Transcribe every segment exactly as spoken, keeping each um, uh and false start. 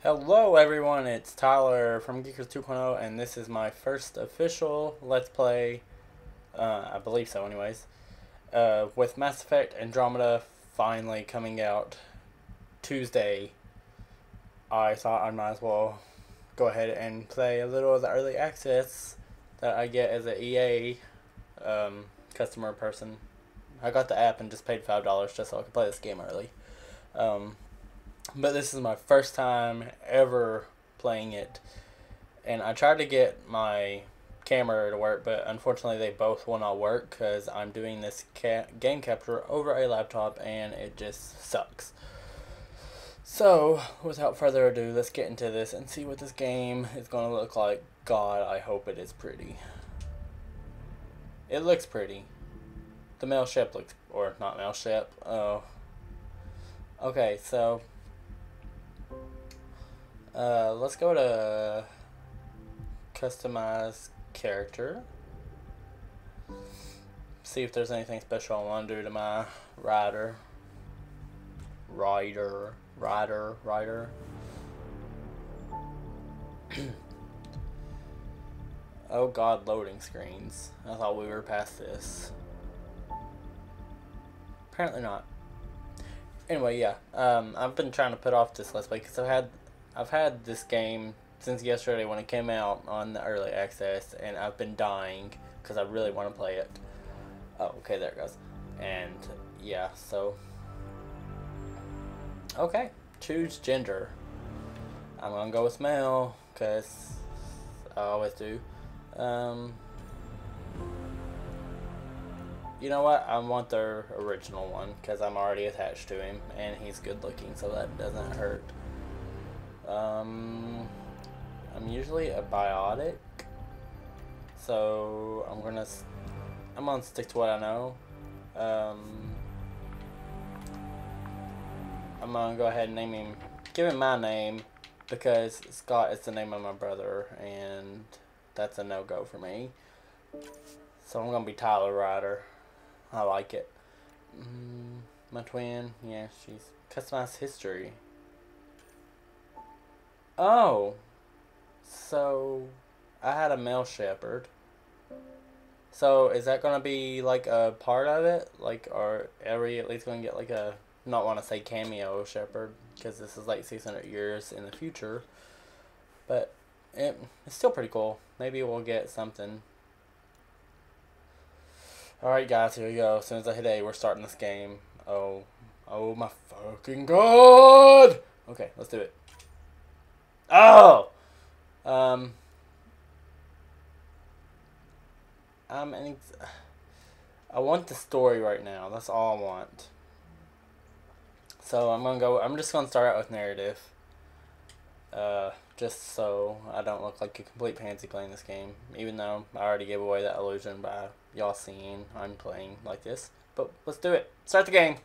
Hello everyone, it's Tyler from Geekers 2.0 and this is my first official Let's Play, uh, I believe so anyways, uh, with Mass Effect Andromeda finally coming out Tuesday. I thought I might as well go ahead and play a little of the early access that I get as a E A um, customer person. I got the app and just paid five dollars just so I could play this game early. Um, But this is my first time ever playing it. And I tried to get my camera to work, but unfortunately they both will not work because I'm doing this ca game capture over a laptop and it just sucks. So, without further ado, let's get into this and see what this game is going to look like. God, I hope it is pretty. It looks pretty. The mail ship looks, or not mail ship. Oh. Okay, so Uh, let's go to customize character. See if there's anything special I want to do to my rider. Rider. Rider. Rider. Oh god, loading screens. I thought we were past this. Apparently not. Anyway, yeah. Um, I've been trying to put off this Let's Play because I've had I've had this game since yesterday when it came out on the early access, and I've been dying because I really want to play it. Oh, okay, there it goes. And yeah, so okay, choose gender. I'm gonna go with male because I always do. Um, you know what? I want the original one because I'm already attached to him, and he's good looking, so that doesn't hurt. Um, I'm usually a biotic, so I'm gonna I'm gonna stick to what I know. Um, I'm gonna go ahead and name him, give him my name, because Scott is the name of my brother, and that's a no-go for me. So I'm gonna be Tyler Ryder. I like it. Mm, my twin, yeah, she's customized history. Oh, so I had a male shepherd. So is that gonna be like a part of it? Like, are are we at least gonna get like a, not want to say cameo shepherd because this is like six hundred years in the future, but it, it's still pretty cool. Maybe we'll get something. Alright guys, here we go. As soon as I hit A, we're starting this game. Oh, oh my fucking god! Okay, let's do it. Oh! Um... I'm an ex I want the story right now. That's all I want. So I'm gonna go, I'm just gonna start out with narrative. Uh, just so I don't look like a complete pansy playing this game. Even though I already gave away that illusion by y'all seeing I'm playing like this. But let's do it. Start the game.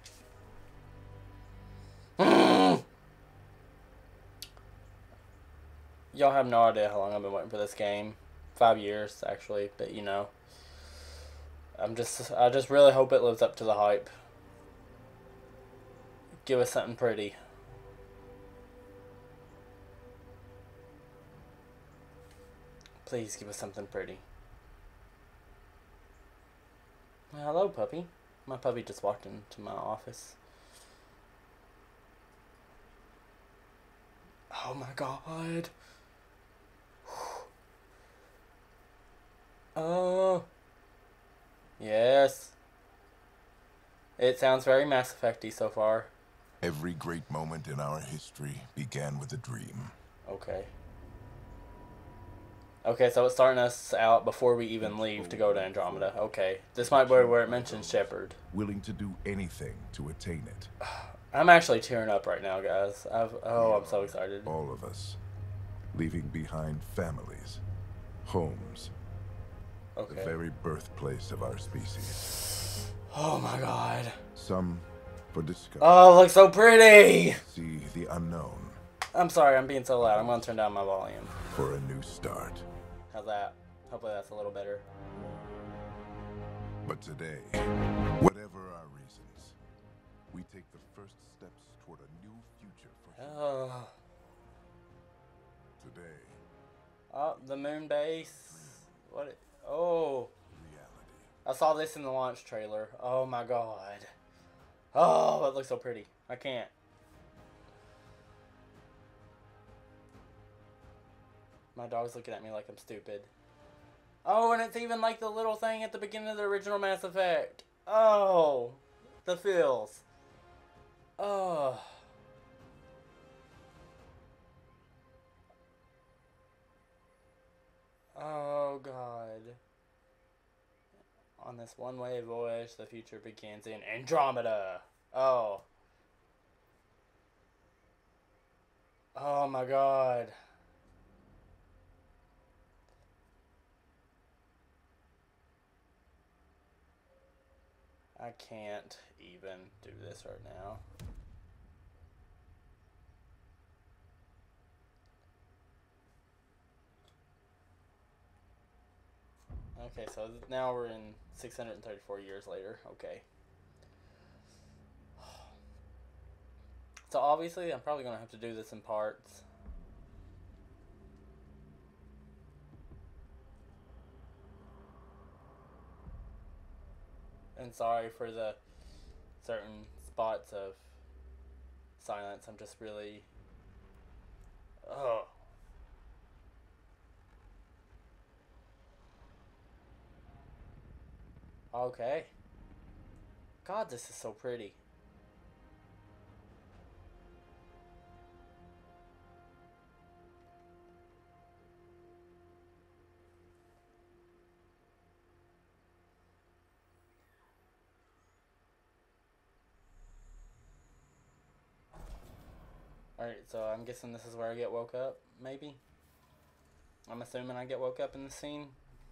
Y'all have no idea how long I've been waiting for this game. Five years, actually. But, you know. I'm just, I just really hope it lives up to the hype. Give us something pretty. Please give us something pretty. Well, hello, puppy. My puppy just walked into my office. Oh my god. Oh. Yes. It sounds very Mass Effect-y so far. Every great moment in our history began with a dream. Okay. Okay, so it's starting us out before we even leave to go to Andromeda. Okay. This might be where it mentions Shepard. Willing to do anything to attain it. I'm actually tearing up right now, guys. I've, oh, I'm so excited. All of us. Leaving behind families, homes. Okay. The very birthplace of our species. Oh my god. Some for discovery. Oh, it looks so pretty! See the unknown. I'm sorry, I'm being so loud. I'm gonna turn down my volume. For a new start. How's that? Hopefully that's a little better. But today, whatever our reasons, we take the first steps toward a new future for humanity. Oh. Oh, the moon base. What? It, oh. Reality. I saw this in the launch trailer. Oh my god. Oh, it looks so pretty. I can't. My dog's looking at me like I'm stupid. Oh, and it's even like the little thing at the beginning of the original Mass Effect. Oh, the feels. Oh. Oh, God. On this one-way voyage, the future begins in Andromeda. Oh. Oh, my God. I can't even do this right now. Okay, so now we're in six hundred thirty-four years later. Okay. So obviously I'm probably going to have to do this in parts. And sorry for the certain spots of silence. I'm just really... Oh. Okay. God, this is so pretty. Alright, so I'm guessing this is where I get woke up, maybe? I'm assuming I get woke up in the scene.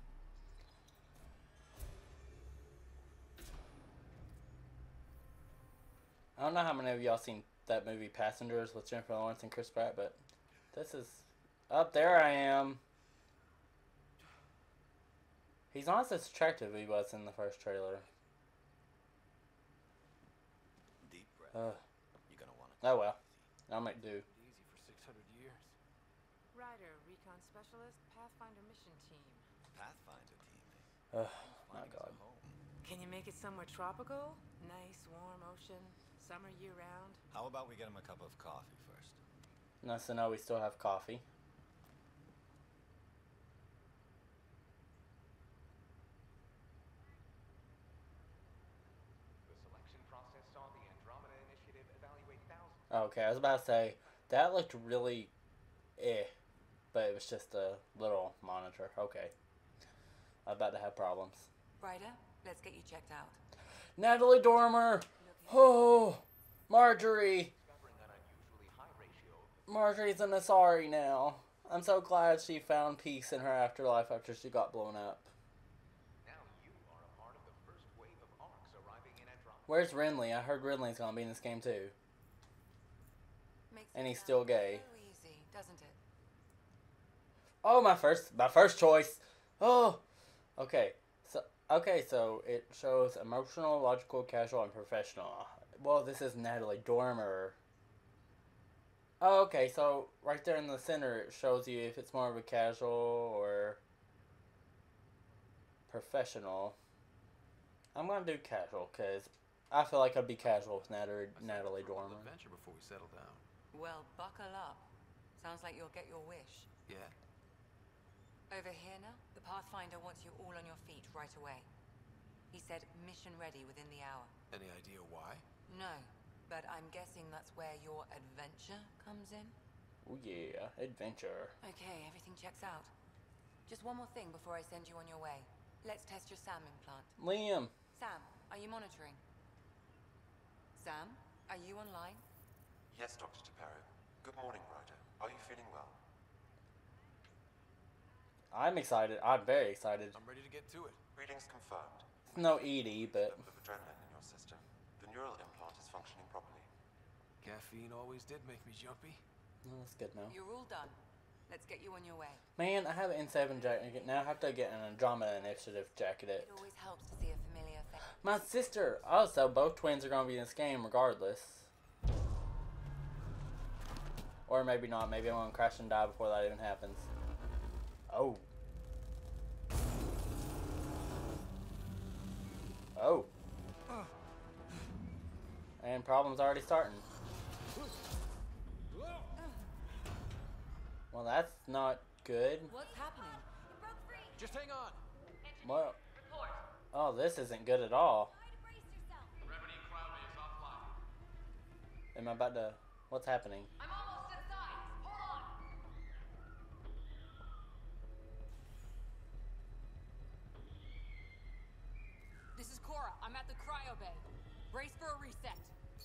I don't know how many of y'all seen that movie Passengers with Jennifer Lawrence and Chris Pratt, but this is... Up there I am. He's not as attractive as he was in the first trailer. Deep breath. Uh, You're gonna want to. oh well. I'll make do. Easy for six hundred years. Ryder, recon specialist, Pathfinder mission team. Pathfinder team. Oh my Finding us God. a home. Can you make it somewhere tropical? Nice, warm ocean, summer year-round? How about we get him a cup of coffee first? Nice to know we still have coffee. The selection process saw the Andromeda Initiative evaluate thousands. Okay, I was about to say, that looked really eh, but it was just a little monitor. Okay. I'm about to have problems. Ryder, let's get you checked out. Natalie Dormer! Oh, Marjorie! Discovering an unusually high ratio of Marjorie's an Asari now. I'm so glad she found peace in her afterlife after she got blown up. now you are a part of the first wave of arcs arriving in Andromeda. Where's Renly? I heard Renly's gonna be in this game too. Makes And it he's sound still gay. So easy, doesn't it? Oh, my first, my first choice. Oh, okay. So, okay, so it shows emotional, logical, casual, and professional. Well, this is Natalie Dormer. Oh, okay, so right there in the center, it shows you if it's more of a casual or professional. I'm gonna do casual because I feel like I'd be casual with Natalie, Natalie Dormer. Adventure before we settle down. Well, buckle up. Sounds like you'll get your wish. Yeah. Over here now, the Pathfinder wants you all on your feet right away. He said mission ready within the hour. Any idea why? No, but I'm guessing that's where your adventure comes in. Oh yeah, adventure. Okay, everything checks out. Just one more thing before I send you on your way. Let's test your SAM implant. Liam. Sam, are you monitoring? Sam, are you online? Yes, Doctor Taparo. Good morning, Ryder. Are you feeling well? I'm excited. I'm very excited. I'm ready to get to it. Readings confirmed. It's no Edie, but Level of adrenaline in your system. The neural implant is functioning properly. Caffeine always did make me jumpy. no, that's good now. You're all done. Let's get you on your way. Man, I have an N seven jacket. Now I have to get an Andromeda Initiative jacket. It always helps to see a familiar face. My sister. Oh, so both twins are going to be in this game regardless. Or maybe not. Maybe I'm going to crash and die before that even happens. Oh. Oh. And problems already starting. Well, that's not good. What's happening? Just hang on. Well, oh, this isn't good at all. Am I about to... What's happening? I'm almost inside. Hold on. This is Cora. I'm at the cryo bay. Brace for a reset.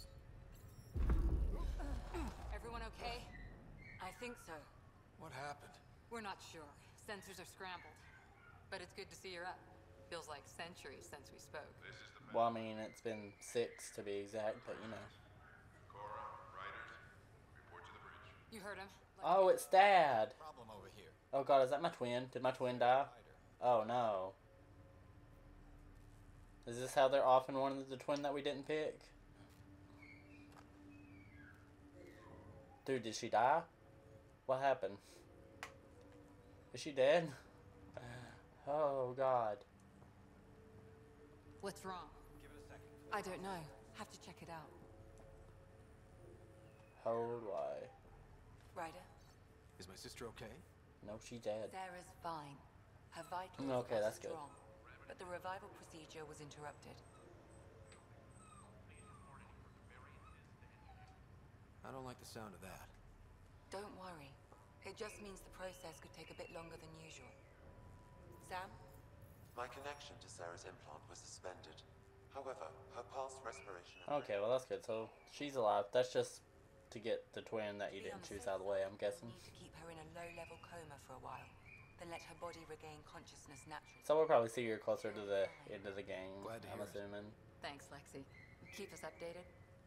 Everyone okay? I think so. What happened? We're not sure. Sensors are scrambled. But it's good to see you're up. Feels like centuries since we spoke. This is the Well, I mean, it's been six to be exact, but you know. Cora, Riders, report to the bridge. You heard him. Oh, it's Dad. Problem over here. Oh God, is that my twin? Did my twin die? Ryder. Oh no. Is this how they're often wanted the twin that we didn't pick? Dude, did she die? What happened? Is she dead? Oh God. What's wrong? Give it a second. I don't know. Have to check it out. How do I? Ryder, Is my sister okay? No, she's dead. Sarah's fine. Her vitals Okay, are that's good. strong. But the revival procedure was interrupted. I don't like the sound of that. Don't worry. It just means the process could take a bit longer than usual. Sam? My connection to Sarah's implant was suspended. However, her pulse respiration... Okay, well that's good. So she's alive. That's just to get the twin that you didn't choose out of the way, I'm guessing. Need to keep her in a low-level coma for a while, then let her body regain consciousness naturally. So we'll probably see her closer to the end of the game, Glad to I'm hear it. assuming. Thanks, Lexi. Keep us updated.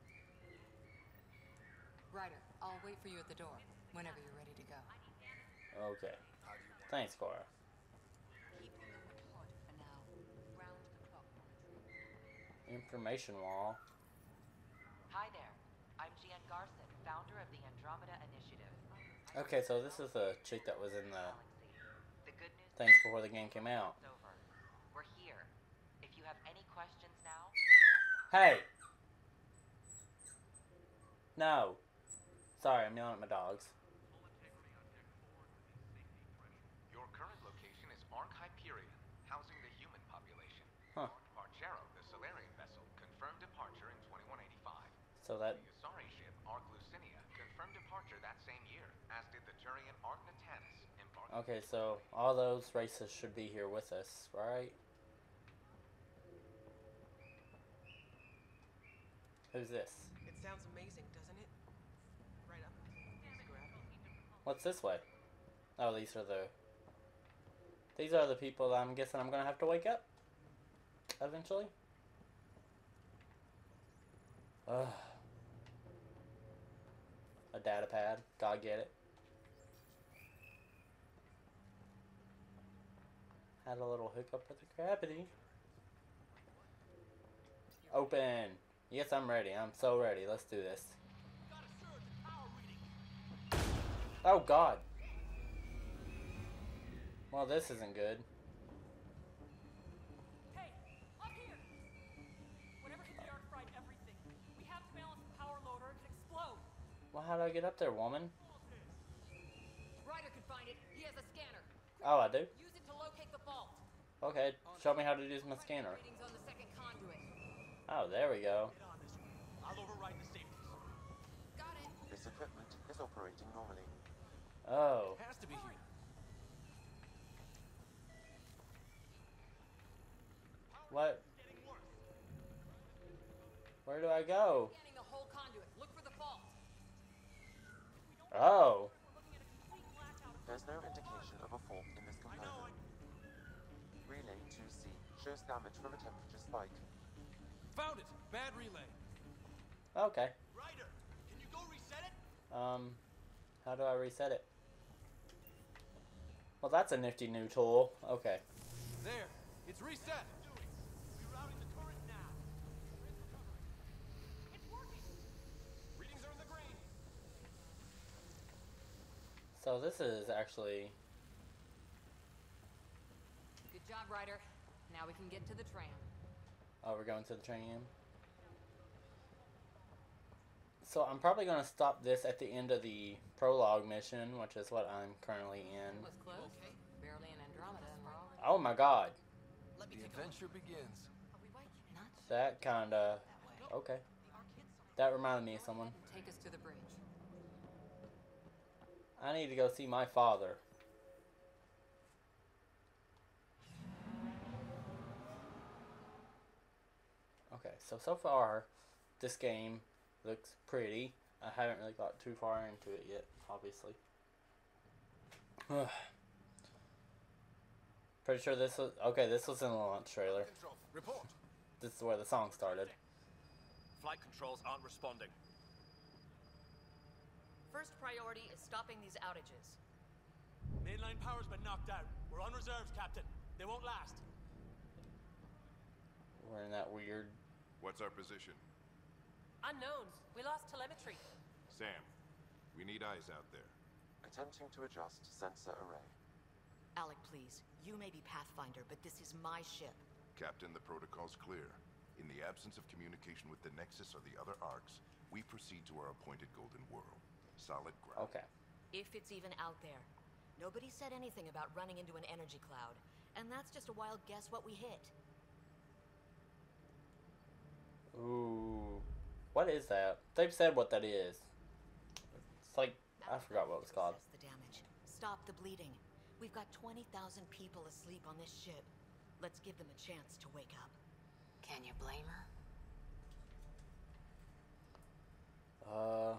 Ryder, I'll wait for you at the door whenever you're ready to go. Okay. Thanks, Cora. Keep them in the pod for now. Round the clock monitoring. Information wall. Hi there. I'm Gian Garson, founder of the Andromeda Initiative. Okay, so this is the chick that was in the Galaxy. The good news things before the game came out. is over. We're here. If you have any questions now, Hey! No. Sorry, I'm yelling at my dogs. Your current location is Ark Hyperion, housing the human population. Huh. Parchero, the Solarian vessel, confirmed departure in twenty-one eighty-five. So that... The Asari ship, Ark Lucinia, confirmed departure that same year, as did the Turian Ark Natanus, embarking... Okay, so all those races should be here with us, right? Who's this? It sounds amazing, doesn't it? Right up. Easy gravity. What's this way? Oh, these are the... These are the people I'm guessing I'm gonna have to wake up. Eventually. Ugh. A data pad. Gotta get it. Had a little hiccup with the gravity. Open. Yes, I'm ready. I'm so ready. Let's do this. Oh, God. Well, this isn't good. Hey, up here! Whatever hit the arc fried everything. We have to balance the power load or it could explode. Well, how do I get up there, woman? Ryder could find it. He has a scanner. Oh, I do? Use it to locate the vault. Okay, show me how to use my scanner. Readings on the second conduit. Oh, there we go. I'll override the safeties. Got it. This equipment is operating normally. Oh. It has to be here. What? Where do I go? Scanning the whole conduit. Look for the vault. Oh. There's no indication of a fault in this component. Relay two C shows damage from a temperature spike. Found it. Bad relay. Okay. Ryder, can you go reset it? Um, how do I reset it? Well, that's a nifty new tool. Okay. There. It's reset. Rerouting the current now. It's working. Readings are in the green. So this is actually job, Ryder. Now we can get to the tram. Oh, we're going to the train. So I'm probably going to stop this at the end of the prologue mission, which is what I'm currently in. Was close. Okay. Barely in Andromeda, and we're already... Oh my god. The adventure begins. Nuts. That kinda... Okay. That reminded me of someone. Take us to the bridge. I need to go see my father. Okay, so so far, this game looks pretty. I haven't really got too far into it yet, obviously. Pretty sure this was... Okay, this was in the launch trailer. Control, report. This is where the song started. Flight controls aren't responding. First priority is stopping these outages. Mainline power's been knocked out. We're on reserves, Captain. They won't last. We're in that weird... What's our position? Unknowns. We lost telemetry. Sam, we need eyes out there. Attempting to adjust sensor array. Alec, please. You may be Pathfinder, but this is my ship. Captain, the protocol's clear. In the absence of communication with the Nexus or the other arcs, we proceed to our appointed golden world. Solid ground. Okay. If it's even out there. Nobody said anything about running into an energy cloud. And that's just a wild guess what we hit. Ooh. What is that? They've said what that is. It's like... I forgot what it was called. Assess the damage. Stop the bleeding. We've got twenty thousand people asleep on this ship. Let's give them a chance to wake up. Can you blame her? Uh...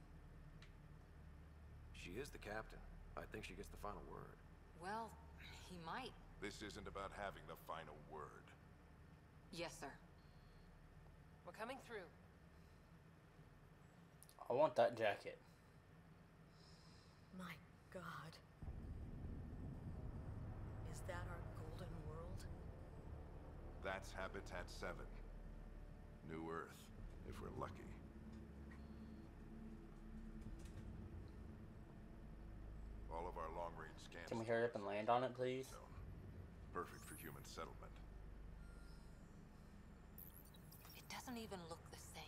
She is the captain. I think she gets the final word. Well, he might. This isn't about having the final word. Yes, sir. We're coming through. I want that jacket. My God. Is that our golden world? That's Habitat seven. New Earth, if we're lucky. All of our long-range scans... Can we hurry up and land on it, please? Zone. Perfect for human settlement. It doesn't even look the same.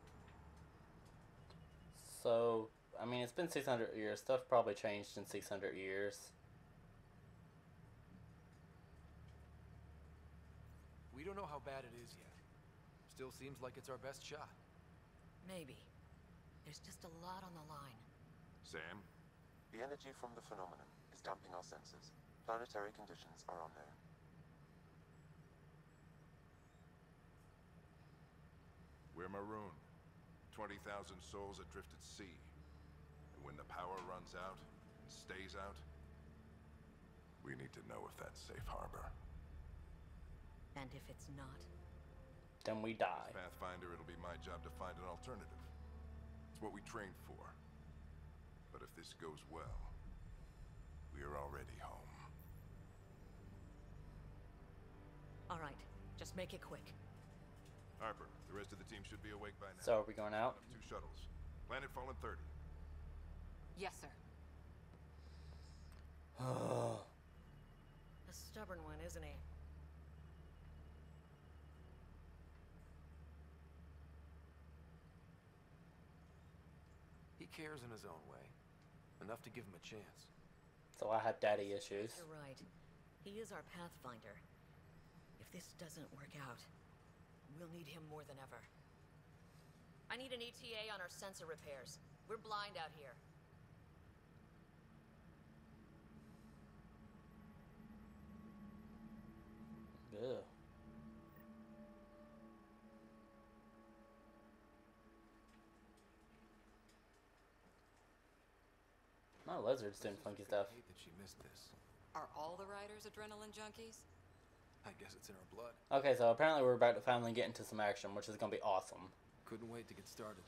So, I mean, it's been six hundred years. Stuff probably changed in six hundred years. We don't know how bad it is yet. Still seems like it's our best shot. Maybe. There's just a lot on the line. Sam? The energy from the phenomenon is damping our senses. Planetary conditions are unknown. We're marooned. twenty thousand souls adrift at sea. And when the power runs out, and stays out, we need to know if that's safe harbor. And if it's not? Then we die. Pathfinder, it'll be my job to find an alternative. It's what we trained for. But if this goes well, we are already home. All right, just make it quick. Harper, the rest of the team should be awake by now. So, are we going out? Two shuttles. Planet Fallen thirty. Yes, sir. Oh. A stubborn one, isn't he? He cares in his own way. Enough to give him a chance. So I have daddy issues. You're right. He is our Pathfinder. If this doesn't work out, we'll need him more than ever. I need an E T A on our sensor repairs. We're blind out here. Ugh. My lizard's doing funky stuff. I hate that she missed this. Are all the riders adrenaline junkies? I guess it's in her blood. Okay, so apparently we're about to finally get into some action, which is going to be awesome. Couldn't wait to get started.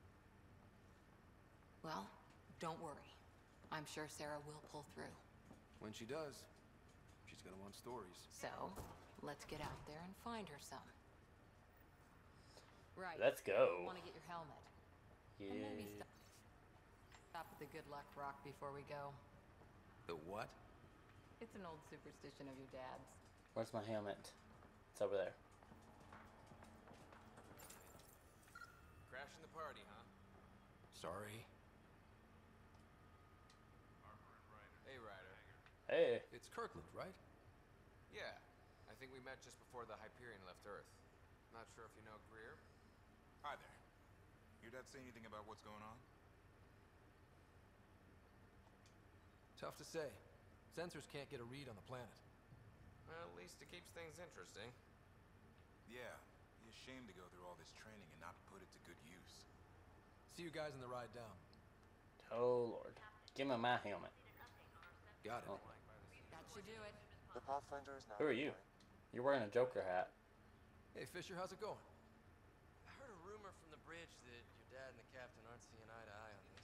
Well, don't worry. I'm sure Sarah will pull through. When she does, she's gonna want stories. So, let's get out there and find her some. Right. Let's go. Want to get your helmet. Yeah. And maybe stop, stop at the good luck rock before we go. The what? It's an old superstition of your dad's. Where's my helmet? It's over there. Crashing the party, huh? Sorry. Hey, Ryder. Hey. It's Kirkland, right? Yeah. I think we met just before the Hyperion left Earth. Not sure if you know Greer. Hi there. Your dad say anything about what's going on? Tough to say. Sensors can't get a read on the planet. Well, at least it keeps things interesting. Yeah. Be ashamed to go through all this training and not put it to good use. See you guys on the ride down. Oh, Lord. Give me my helmet. Got it. Oh. That should do it. The Pathfinder is now. Who are you? You're wearing a Joker hat. Hey, Fisher, how's it going? I heard a rumor from the bridge that your dad and the captain aren't seeing eye to eye on this.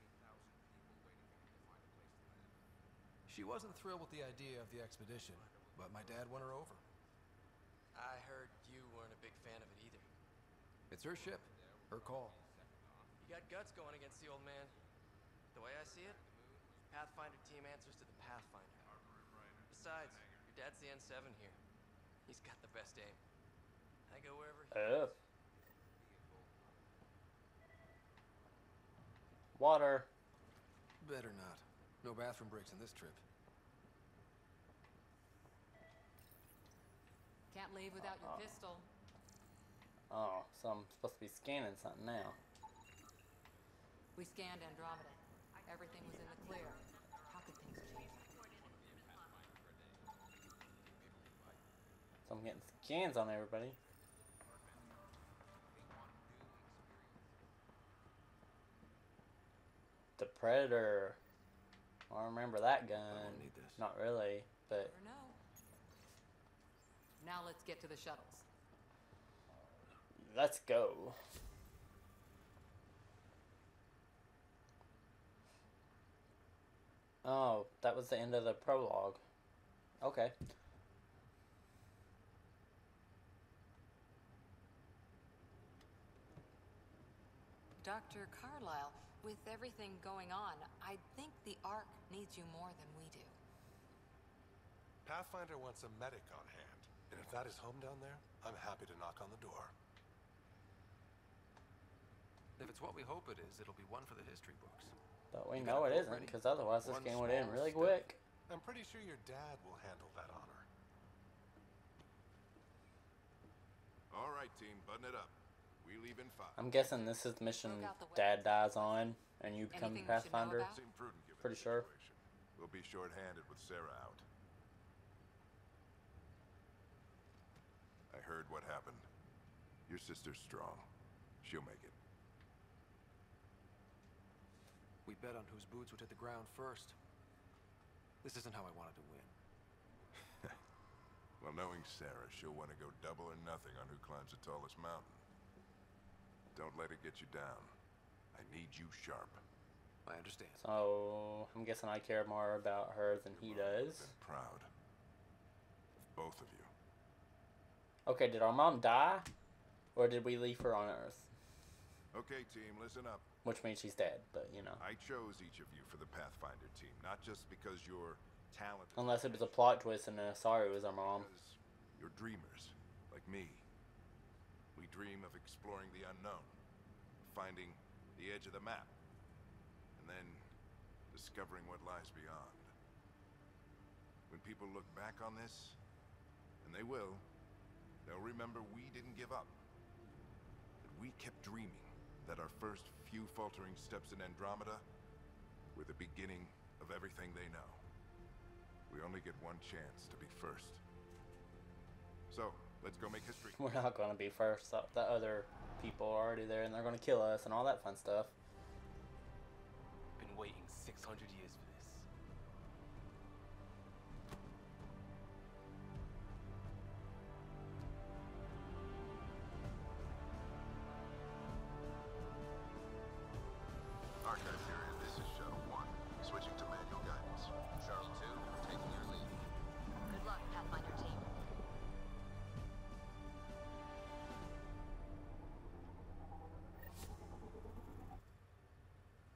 She wasn't thrilled with the idea of the expedition, but my dad won her over. I heard you weren't a big fan of it either. It's her ship, her call. You got guts going against the old man. The way I see it, Pathfinder team answers to the Pathfinder. Besides, your dad's the N seven here. He's got the best aim. I go wherever he Oh. goes. Water. Better not. No bathroom breaks in this trip. Can't leave without your pistol. Oh, so I'm supposed to be scanning something now. We scanned Andromeda. Everything was in the clear. How could things change? So I'm getting scans on everybody. The Predator. I remember that gun. I don't need this. Not really, but Never know. Now let's get to the shuttles. let's go. Oh, that was the end of the prologue. Okay. Doctor Carlyle, with everything going on, I think the Ark needs you more than we do. Pathfinder wants a medic on hand, and if that is home down there, I'm happy to knock on the door. If it's what we hope it is, it'll be one for the history books. But we You know got a it quote isn't, ready? because otherwise this One game would end small really step. quick. I'm pretty sure your dad will handle that honor. All right, team, button it up. We leave in five. I'm guessing this is the mission Look out the Dad dies on, and you become Anything we should know Pathfinder. about? Seem prudent given Pretty the sure. situation. We'll be short-handed with Sarah out. I heard what happened. Your sister's strong. She'll make it. We bet on whose boots would hit the ground first. This isn't how I wanted to win. Well, knowing Sarah, she'll want to go double or nothing on who climbs the tallest mountain. Don't let it get you down. I need you sharp. I understand. So I'm guessing I care more about her than he does. And proud. Of both of you. Okay, did our mom die? Or did we leave her on Earth? Okay, team, listen up. Which means she's dead, but you know. I chose each of you for the Pathfinder team, not just because you're talented. Unless it was a plot twist and uh, sorry it was our mom. Because you're dreamers, like me. We dream of exploring the unknown, finding the edge of the map, and then discovering what lies beyond. When people look back on this, and they will, they'll remember we didn't give up. That we kept dreaming, that our first few faltering steps in Andromeda were the beginning of everything they know. We only get one chance to be first. So, let's go make history. We're not going to be first. The the other people are already there and they're going to kill us and all that fun stuff. Been waiting six hundred years for this. Archive area, this is Shuttle one. Switching to manual guidance. Shuttle two, taking your lead. Good luck, Pathfinder team.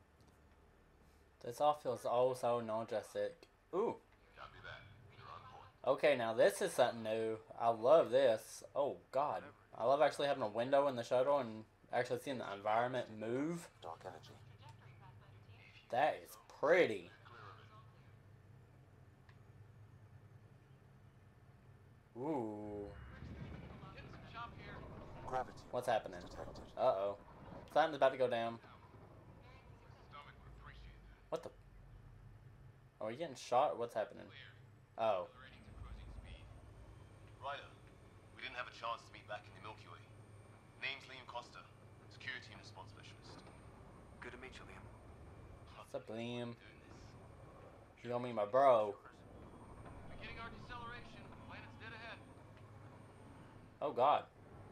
This all feels oh so nostalgic. Ooh. Copy that. You're on point. Okay, now this is something new. I love this. Oh god. I love actually having a window in the shuttle and actually seeing the environment move. Dark energy. That is pretty. Ooh. Gravity. What's happening? Detected. Uh-oh. Something's about to go down. What the? Are we getting shot? What's happening? Oh. Ryder, we didn't have a chance to meet back in the Milky Way. Name's Liam Costa, security and response specialist. Good to meet you, Liam. What's up, Liam? You gonna be my bro. Beginning our deceleration. Planet's dead ahead. Oh god.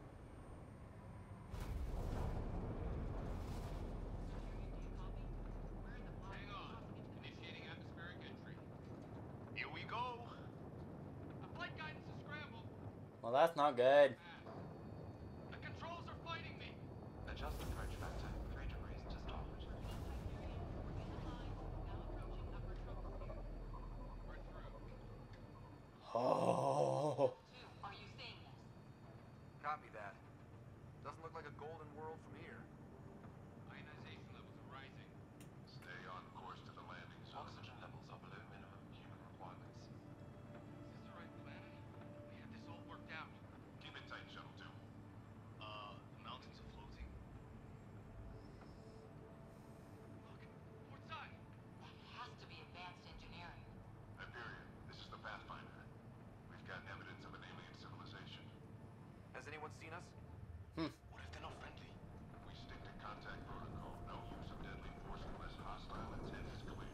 Hang on. Initiating atmospheric entry. Here we go. Flight guidance is scrambled. Well, that's not good. The controls are fighting me. Adjust approach factor three degrees to starboard. Oh. Are you seeing this? Copy that. Doesn't look like a golden world from here. Ionization levels are rising. Stay on course to the landing zone. Oxygen levels are below minimum human requirements. Is this the right planet? We had this all worked out. Keep it tight, Shuttle two. Uh, the mountains are floating. Look, port side. That has to be advanced engineering. Hyperion, this is the Pathfinder. We've got evidence of an alien civilization. Has anyone seen us? What if they're not friendly? We stick to contact protocol. No use of deadly force unless hostile intent is clear.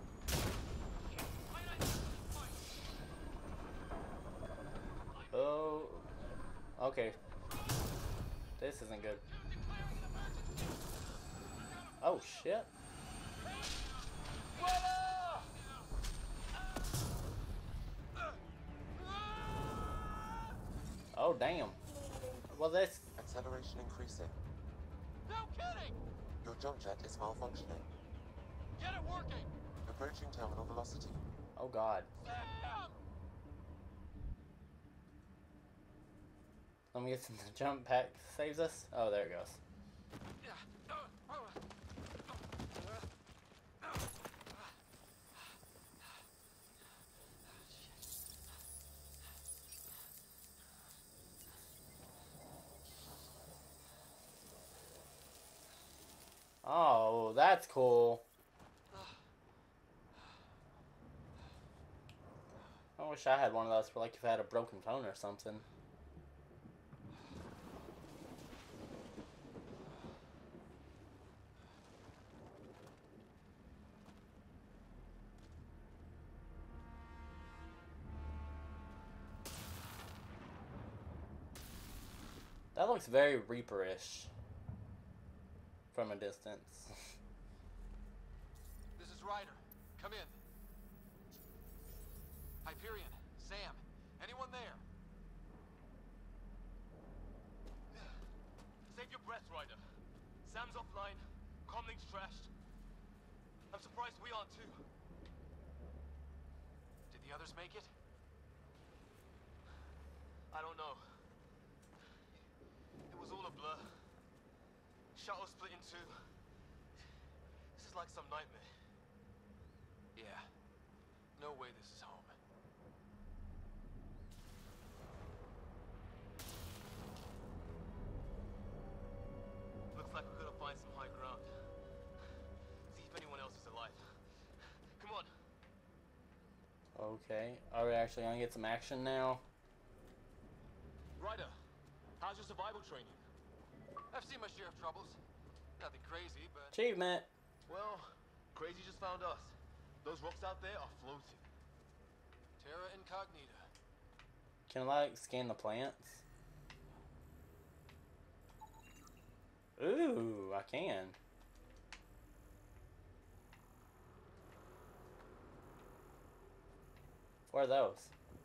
Oh. Okay. This isn't good. Oh shit. Oh damn. Well, this. Acceleration increasing. No kidding! Your jump jet is malfunctioning. Get it working! Approaching terminal velocity. Oh god. Sam! Let me get some jump pack saves us. Oh, there it goes. Oh, that's cool. I wish I had one of those for like if I had a broken phone or something. That looks very Reaper-ish from a distance. This is Ryder. Come in. Hyperion, Sam, anyone there? Save your breath, Ryder. Sam's offline. Comlink's trashed. I'm surprised we aren't too. Did the others make it? I don't know. It was all a blur. Shuttle split in two. This is like some nightmare. Yeah. No way this is home. Looks like we're gonna find some high ground. See if anyone else is alive. Come on. Okay, are we actually gonna get some action now? Ryder, how's your survival training? I've seen my share of troubles. Nothing crazy, but... Achievement! Well, crazy just found us. Those rocks out there are floating. Terra Incognita. Can I like scan the plants? Ooh, I can. Where are those?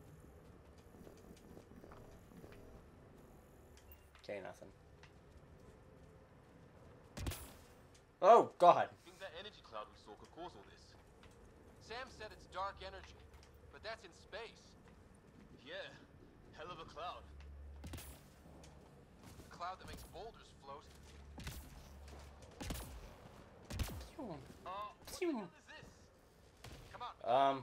Okay, nothing. Oh, God. I think that energy cloud we saw could cause all this. Sam said it's dark energy, but that's in space. Yeah, hell of a cloud. A cloud that makes boulders float. Uh, what the hell is this? Come on. Um.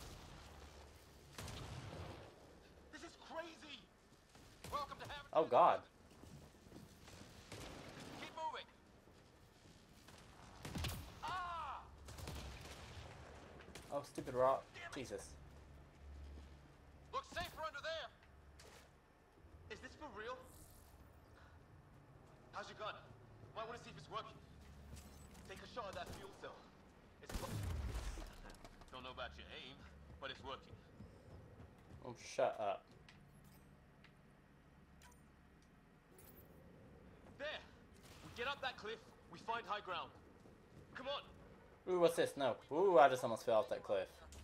This is crazy. Welcome to Havertide. Oh God. Keep moving. Ah! Oh, stupid rock. Jesus. Looks safer under there. Is this for real? How's your gun? Might want to see if it's working. Take a shot at that fuel cell. It's don't know about your aim, but it's working. Oh, shut up. There! We get up that cliff, we find high ground. Come on! Ooh, what's this? No. Ooh, I just almost fell off that cliff.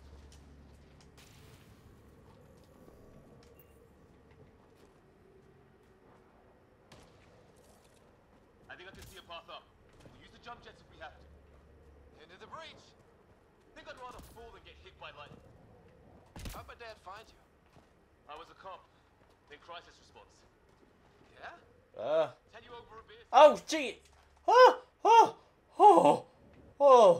I think I can see a path up. We'll use the jump jets if we have to. Into the breach. Think I'd rather fall than get hit by lightning. How'd my dad find you? I was a cop, then crisis response. Yeah? Uh. Tell you over a beer. Oh, gee. Oh, oh, oh, oh.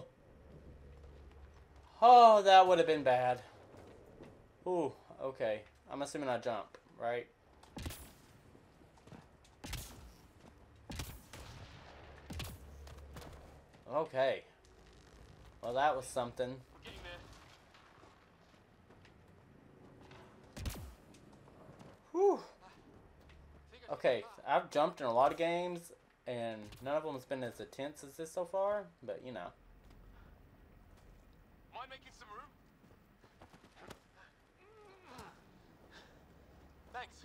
Oh, that would have been bad. Ooh, okay. I'm assuming I jump, right? Okay. Well, that was something. We're getting there. Whew. Okay, I've jumped in a lot of games, and none of them has been as intense as this so far, but you know. Mind making some room? Thanks.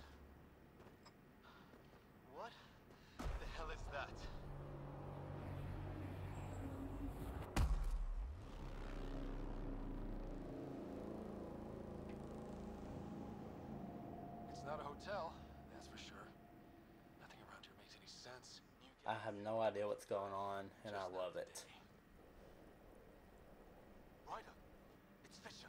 What the hell is that? It's not a hotel, that's for sure. Nothing around here makes any sense. I have no idea what's going on, and I love it. Ryder, it's Fisher.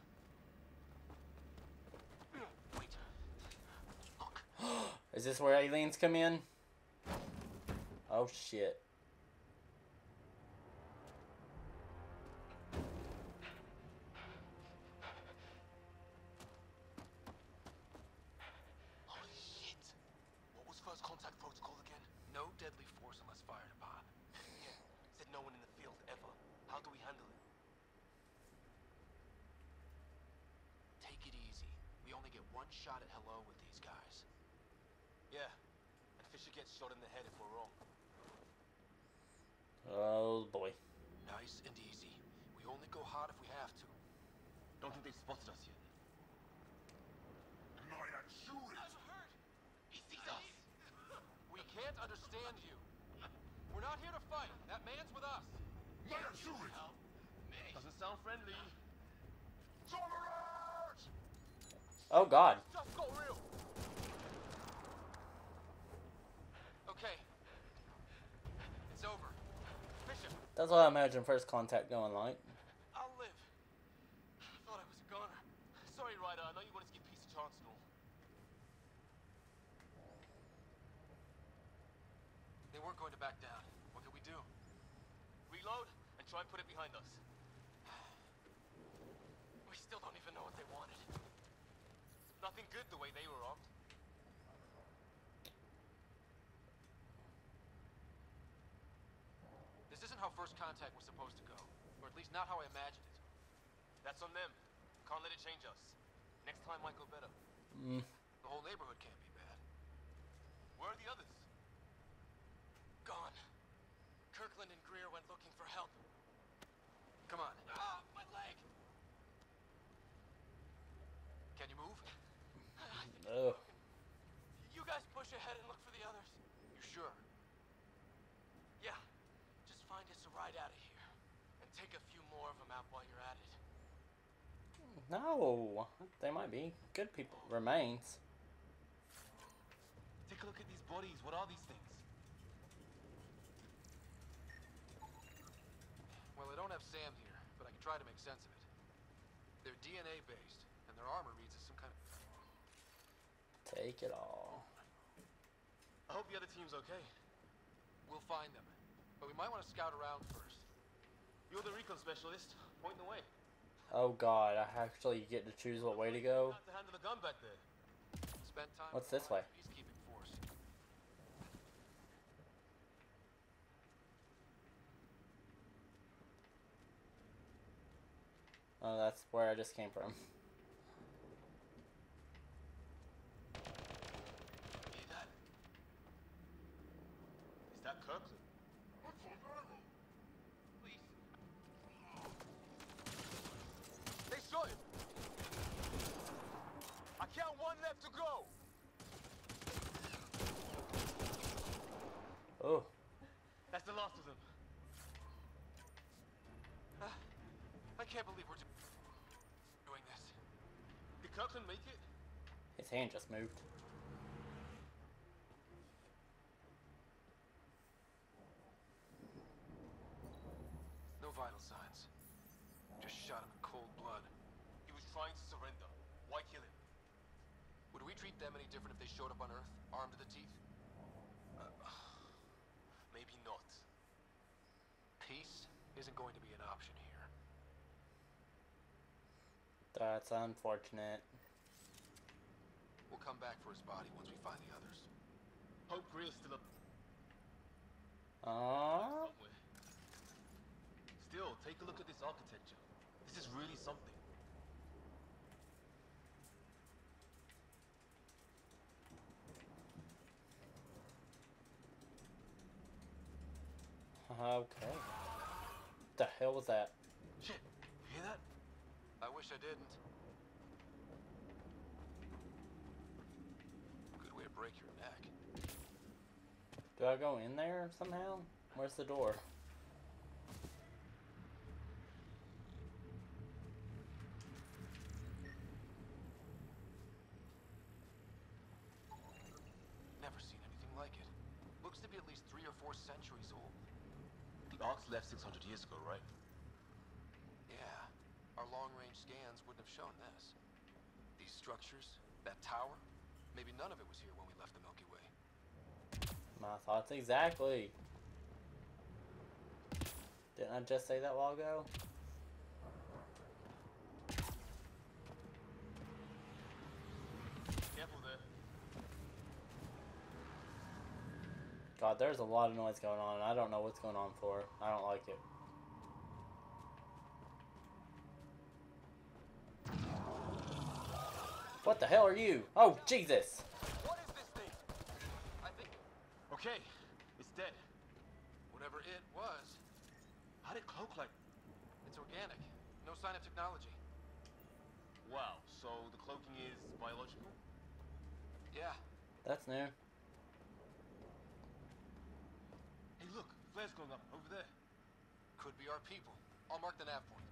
Wait. Look. Is this where aliens come in? Oh shit. Holy shit. What was first contact protocol again? No deadly force unless fired upon. Yeah. Said no one in the field ever. How do we handle it? Take it easy. We only get one shot at hello with these guys. Yeah. And Fisher gets shot in the head if we're wrong. Oh boy. Nice and easy. We only go hard if we have to. Don't think they've spotted us yet. He sees us. We can't understand you. We're not here to fight. That man's with us. Doesn't sound friendly. Oh god. Just got real. Okay. It's over. Fisher. That's what I imagine first contact going like. I'll live. Thought I was a goner. Sorry, Ryder. I know you wanted to give peace a chance and all. They weren't going to back down. What can we do? Reload and try and put it behind us. We still don't even know what they wanted. Nothing good the way they were armed. This isn't how first contact was supposed to go. Or at least not how I imagined it. That's on them. Can't let it change us. Next time might go better. Mm. The whole neighborhood can't be bad. Where are the others? Gone. Kirkland and Greer went looking for help. Come on. Ah, my leg! Can you move? Oh. You guys push ahead and look for the others. You sure? Yeah. Just find us a ride out of here. And take a few more of them out while you're at it. No. They might be. Good people. Remains. Take a look at these bodies. What are these things? Well, I don't have Sam here, but I can try to make sense of it. They're D N A based, and their armor reads as some kind of... Take it all. I hope the other team's okay. We'll find them. But we might want to scout around first. You're the recon specialist. Point the way. Oh god, I actually get to choose what way to go. Not to handle the gun back there. Spend time What's this way? peacekeeping force. Oh, that's where I just came from. Hear that? Is that Kirkland? Please. They shot him! I count one left to go! Oh. That's the last of them. Uh, I can't believe we're doing this. Did Kirkland make it? His hand just moved. No vital signs. Just shot him in cold blood. He was trying to surrender. Why kill him? Would we treat them any different if they showed up on Earth, armed to the teeth? Uh, maybe not. Peace isn't going to be an option here. That's unfortunate. We'll come back for his body once we find the others. Hope Greer's still up Aww. somewhere. Still, take a look at this architecture. This is really something. Okay. What the hell was that? Shit, you hear that? I wish I didn't. Good way to break your neck. Do I go in there somehow? Where's the door? Never seen anything like it. Looks to be at least three or four centuries old. The Ark's left six hundred years ago, right? Yeah. Our long-range scans wouldn't have shown this. These structures, that tower, maybe none of it was here when we left the Milky Way. My thoughts exactly. Didn't I just say that a while ago? Careful there. God, there's a lot of noise going on, and I don't know what's going on for. I don't like it. What the hell are you? Oh, Jesus! What is this thing? I think... Okay, it's dead. Whatever it was, How did it cloak like? it's organic. No sign of technology. Wow, so the cloaking is biological? Yeah. That's new. Hey look, flares going up over there. Could be our people. I'll mark the nav point.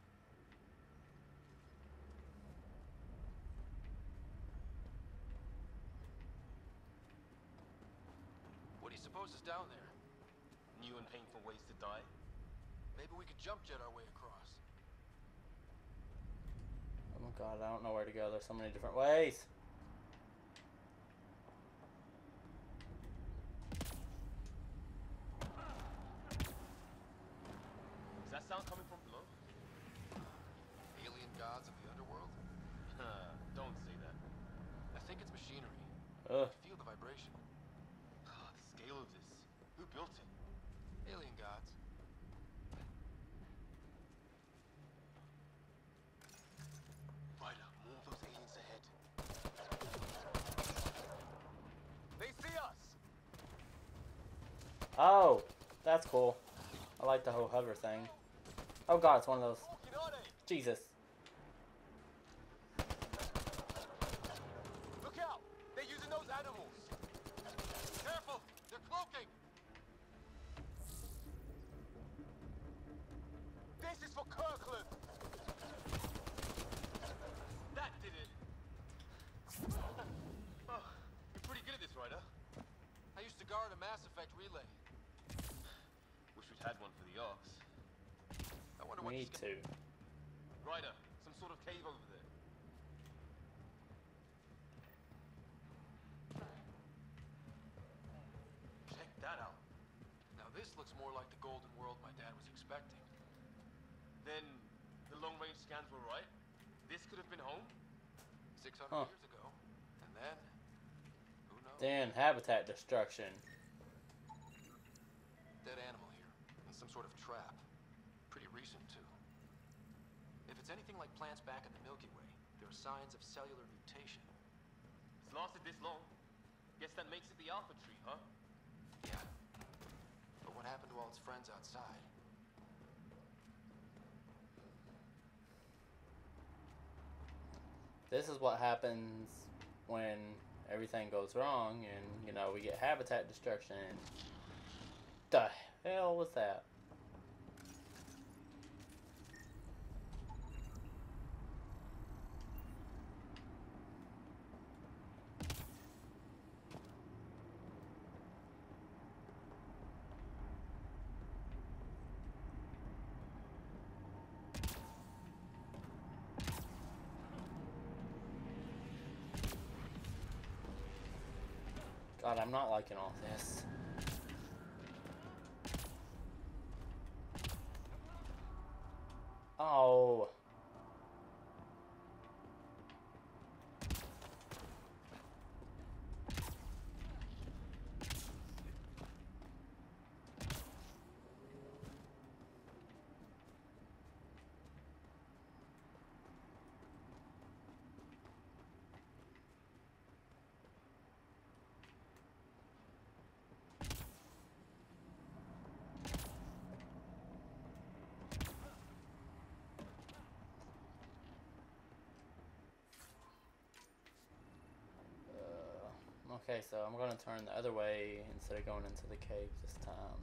What do you suppose is down there? New and painful ways to die? Maybe we could jump jet our way across. Oh God, I don't know where to go. There's so many different ways. Is that sound coming from below? Alien gods of the underworld? Don't say that. I think it's machinery. Ugh. I feel the vibration. Ah, the scale of this. Who built it? Alien gods. Ryder, more of those aliens ahead. They see us! Oh, that's cool. I like the whole hover thing. Oh God, it's one of those. Smoking, are they? Jesus. Look out! They're using those animals! Careful! They're cloaking! This is for Kirkland! That did it! Oh, you're pretty good at this, Ryder. I used to guard a Mass Effect relay. Wish we'd had one for the Arks. I wonder what Me these guys- too. Ryder, some sort of cave over there. looks more like the golden world my dad was expecting. Then the long-range scans were right? This could have been home? six hundred Huh. years ago. And then, who knows? Damn, habitat destruction. Dead animal here. And some sort of trap. Pretty recent, too. If it's anything like plants back in the Milky Way, there are signs of cellular mutation. It's lasted this long. Guess that makes it the Alpha Tree, huh? Yeah. But what happened to all its friends outside? This is what happens when everything goes wrong and, you know, we get habitat destruction. The hell was that? God, I'm not liking all this. Oh. Okay, so I'm going to turn the other way instead of going into the cave this time.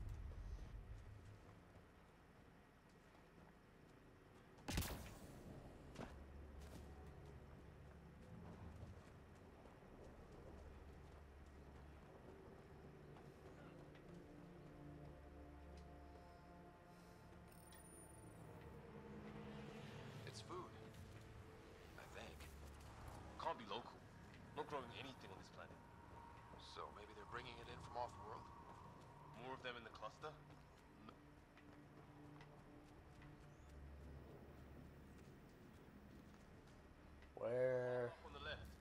It's food. I think. Can't be local. Not growing anything on this planet. So maybe they're bringing it in from off-world? More of them in the cluster? No. Where? On the left.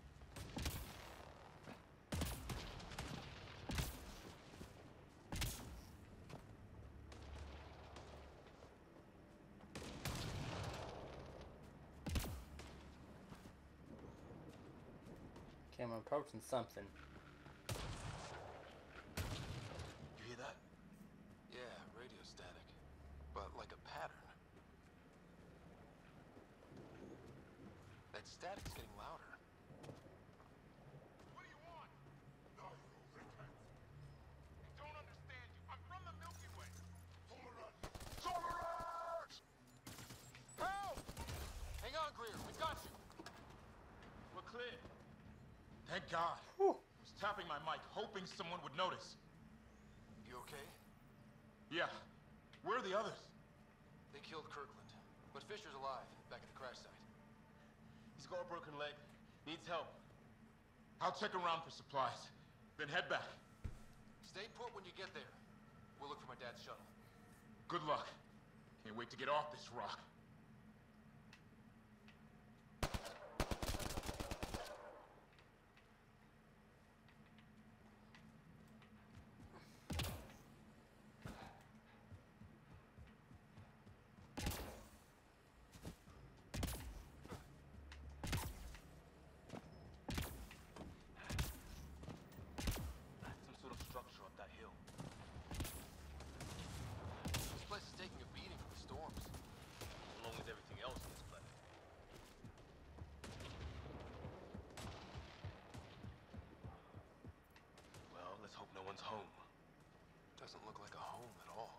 Okay, I'm approaching something. You hear that? Yeah, radio static. But like a pattern. That static's getting louder. What do you want? No, you repent. I don't understand you. I'm from the Milky Way. Tolerant! Tolerant! Help! Hang on, Greer. We've got you. We're clear. Thank God. Whew. I was tapping my mic, hoping someone would notice. You okay? Yeah. Where are the others? They killed Kirkland. But Fisher's alive, back at the crash site. He's got a broken leg. Needs help. I'll check around for supplies, then head back. Stay put when you get there. We'll look for my dad's shuttle. Good luck. Can't wait to get off this rock. Some sort of structure up that hill. This place is taking a beating from the storms. Along with everything else on this planet. Well, let's hope no one's home. Doesn't look like a home at all.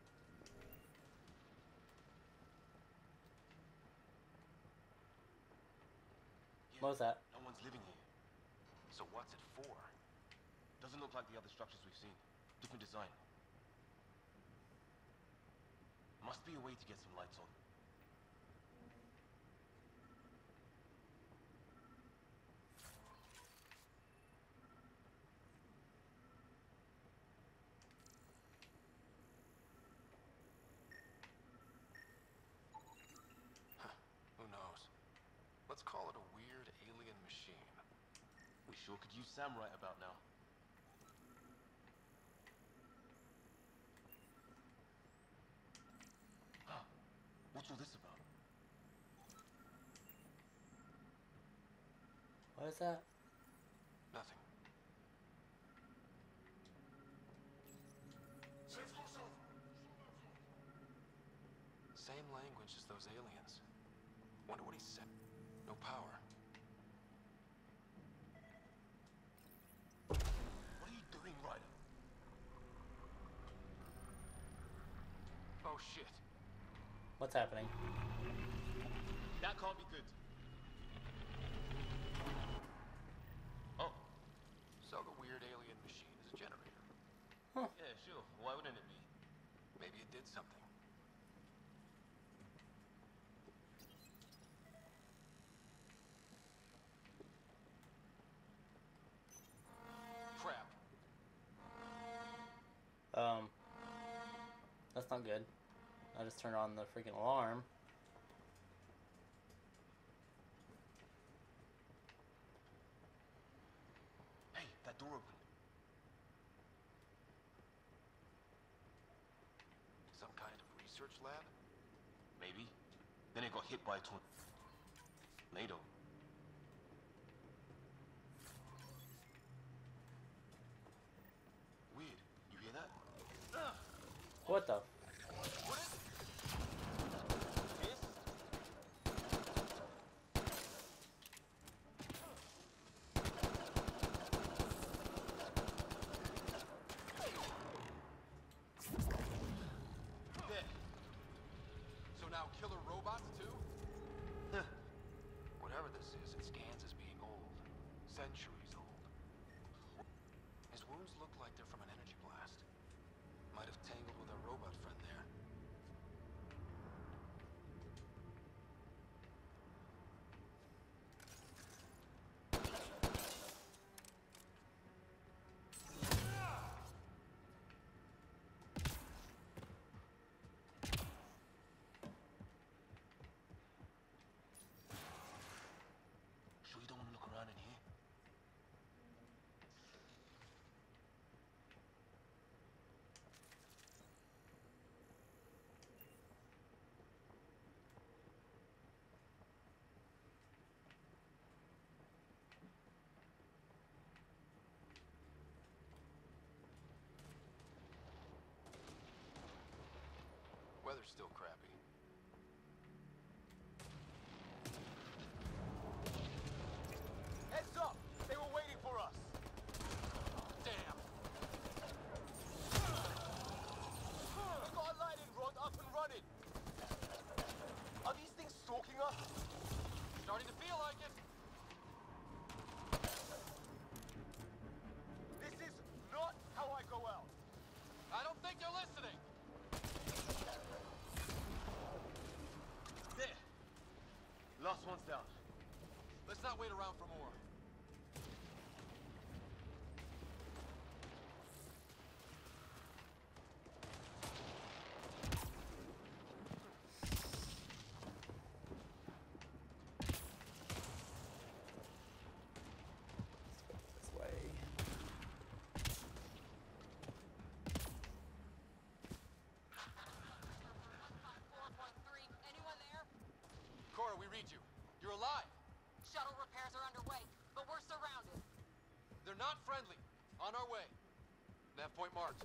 Yeah, What was that? no one's living here. So what's it for? Doesn't look like the other structures we've seen. Different design. Must be a way to get some lights on. sure could use Sam right about now. Huh. What's all this about? What is that? Nothing. Same language as those aliens. Wonder what he said. No power. What are you doing, Ryder? Oh shit. What's happening? That can't be good. Oh. So the weird alien machine is a generator. Huh. Yeah, sure. Why wouldn't it be? Maybe it did something. Crap. Um, that's not good. I just turned on the freaking alarm. Hey, that door opened. Some kind of research lab? Maybe. Then it got hit by a tornado. Weird. You hear that? What the? What is it? This? There. So now killer robots too? Whatever this is, it scans as being old. Centuries old. His wounds look like they're from an energy blast. Might have tangled with our robot friend there. Sure you don't want to look around in here? Weather's still crappy. Heads up! They were waiting for us! Damn! We got a lightning rod up and running! Are these things stalking us? Starting to feel like it. This is not how I go out! I don't think you're listening. There! Last one's down. Let's not wait around for more. This way. Anyone there? Cora, we read you. You're alive. Shuttle repairs are underway, but we're surrounded. They're not friendly. On our way. Nav point marked.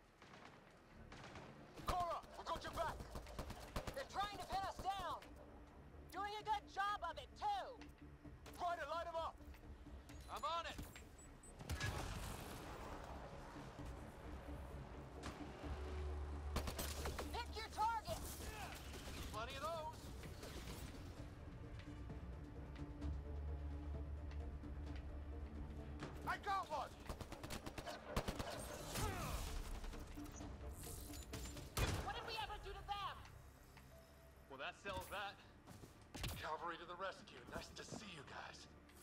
Cora! We got your back! They're trying to pin us down. Doing a good job of it, too. Ryder, light him up! I'm on it. Pick your target. Plenty of those. I got one! What did we ever do to them? Well, that settles that. Cavalry to the rescue. Nice to see you guys.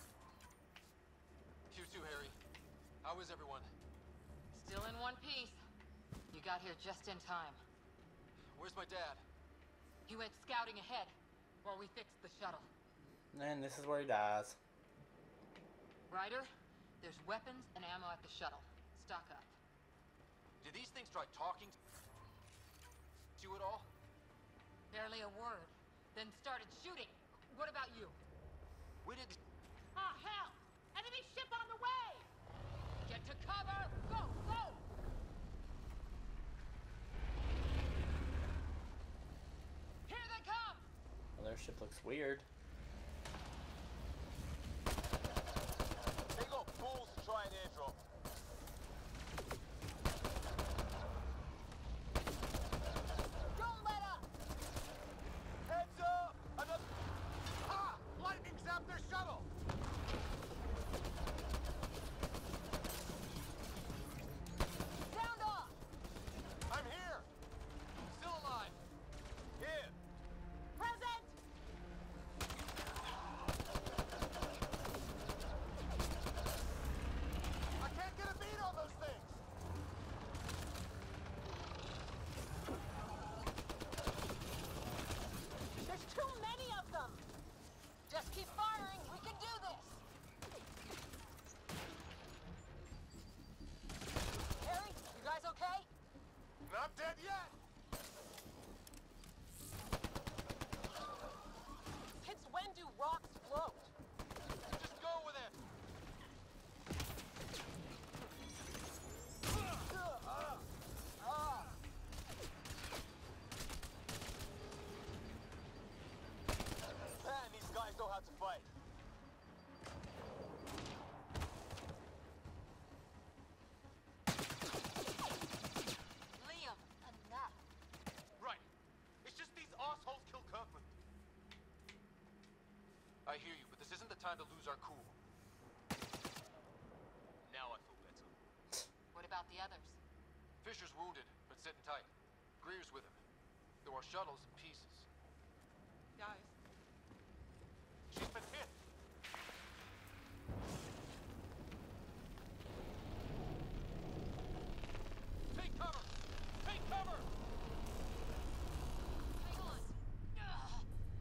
You too, Harry. How is everyone? Still in one piece. You got here just in time. Where's my dad? He went scouting ahead while we fixed the shuttle. And this is where he dies. Ryder, There's weapons and ammo at the shuttle. Stock up. Did these things try talking to you at all? Barely a word. Then started shooting. What about you? We did. Ah, hell! Enemy ship on the way! Get to cover! Go, go! Here they come! Well, their ship looks weird. They got balls to try an airdrop. Don't let up! Heads up! Another... Ah! Lightning zapped their shuttle! Sound off! I'm here! Still alive. Here! Present! I can't get a beat on those things! There's too many of them! Just keep firing, we can do this! Harry, you guys okay? Not dead yet! Since when do rocks float? Just go with it. Man, these guys know how to fight. Liam, enough. Right. It's just these assholes kill Kirkland. I hear you, but this isn't the time to lose our cool. Now I feel better. What about the others? Fisher's wounded, but sitting tight. Greer's with him. Though our shuttle's in pieces. Guys, She's been hit. Take cover! Take cover! Hang on. Ugh.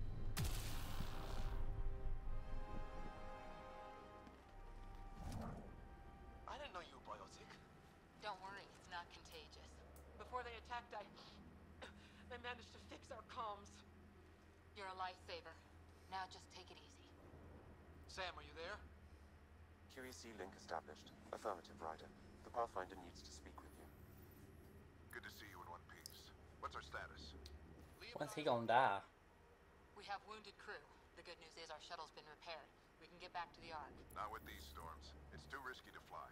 I didn't know you were biotic. Don't worry, it's not contagious. before they attacked, I... I managed to fix our comms. You're a lifesaver. Now just take it easy. Sam, are you there? Q E C link established. Affirmative, Ryder. The Pathfinder needs to speak with you. Good to see you in one piece. What's our status? When's he gonna die? We have wounded crew. The good news is our shuttle's been repaired. We can get back to the Ark. Not with these storms. It's too risky to fly.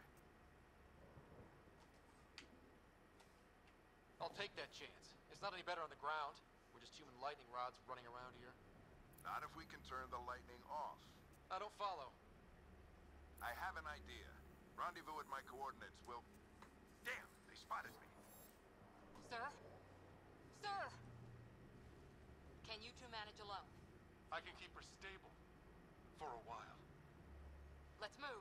I'll take that chance. It's not any better on the ground. We're just human lightning rods running around here. Not if we can turn the lightning off. I don't follow. I have an idea. Rendezvous at my coordinates will... Damn, they spotted me. Sir? Sir! Can you two manage alone? I can keep her stable. For a while. Let's move.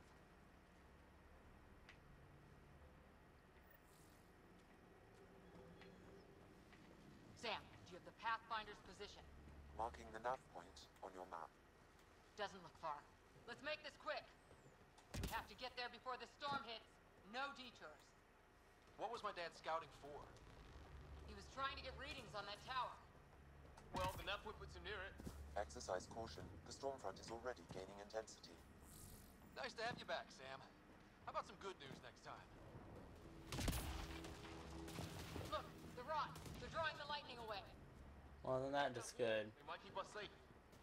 Sam, do you have the Pathfinder's position? Marking the nav point on your map. Doesn't look far. Let's make this quick. We have to get there before the storm hits. No detours. What was my dad scouting for? He was trying to get readings on that tower. Well, the Nepwit puts him near it. Exercise caution. The storm front is already gaining intensity. Nice to have you back, Sam. How about some good news next time? Look, the rod. They're drawing the lightning away. Well, then that just good. It might keep us safe.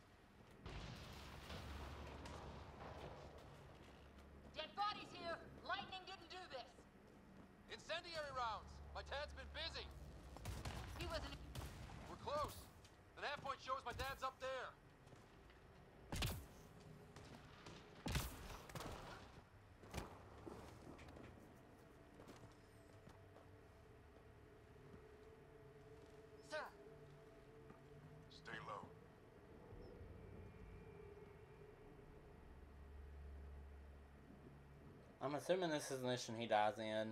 Dead bodies here. Lightning didn't do this. Incendiary rounds. My dad's been busy. He wasn't... We're close. The nav point shows my dad's up there. Sir. Stay low. I'm assuming this is the mission he dies in.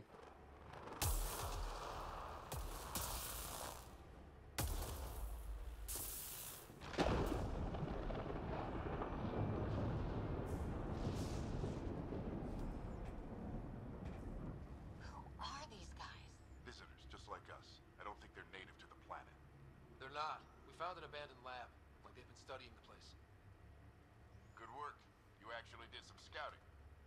found an abandoned lab, like they've been studying the place. Good work. You actually did some scouting.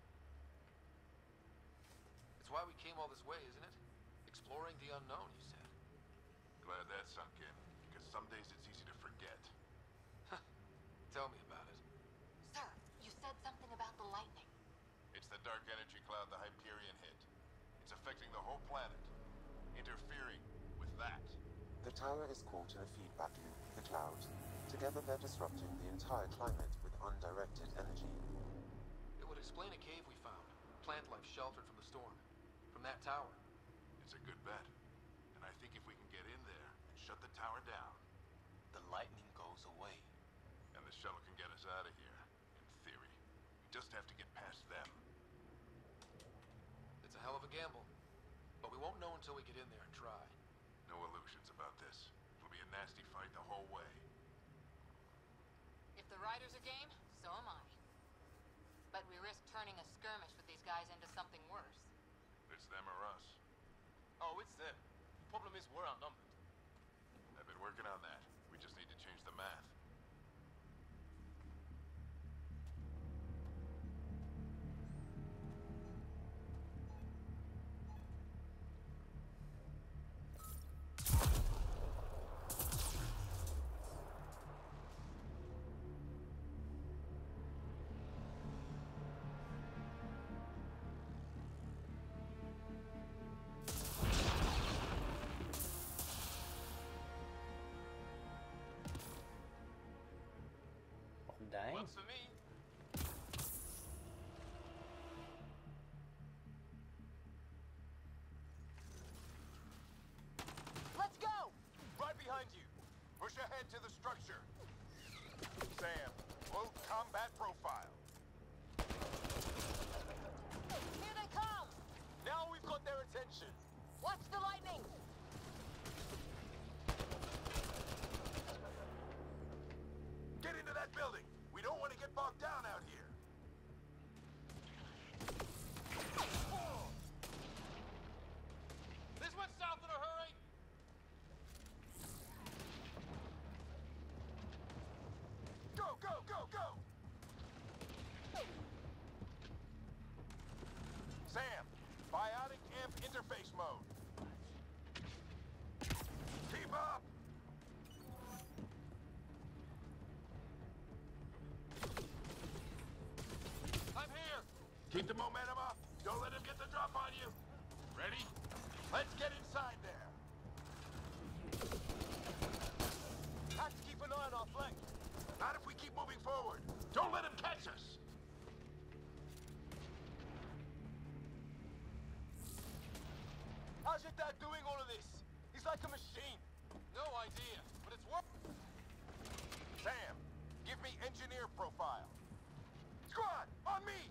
It's why we came all this way, isn't it? Exploring the unknown, you said. Glad that sunk in, because some days it's easy to forget. Tell me about it. Sir, you said something about the lightning. It's the dark energy cloud the Hyperion hit. It's affecting the whole planet, interfering with that. The tower is caught in a feedback loop with the cloud. Together they're disrupting the entire climate with undirected energy. It would explain a cave we found. Plant life sheltered from the storm. From that tower. It's a good bet. And I think if we can get in there and shut the tower down, The lightning goes away. and the shuttle can get us out of here, in theory. We just have to get past them. It's a hell of a gamble. But we won't know until we get in there and try. No illusions about this. It'll be a nasty fight the whole way. If the riders are game, so am I. But we risk turning a skirmish with these guys into something worse. It's them or us. Oh, it's them. Problem is, we're outnumbered. I've been working on that. We just need to change the math. Dang. Works for me. Let's go! Right behind you. Push ahead to the structure. Sam, load combat profile. Here they come! Now we've got their attention. Watch the lightning! Get into that building. We don't want to get bogged down out here. This went south in a hurry. Go, go, go, go! Sam, biotic amp interface mode. Keep up! I'm here. Keep the momentum up. Don't let him get the drop on you. Ready? Let's get inside there. Have to keep an eye on our flank. Not if we keep moving forward. Don't let him catch us. How's your dad doing all of this? He's like a machine. No idea, but it's work. Sam, give me engineer profile. Squad, on me!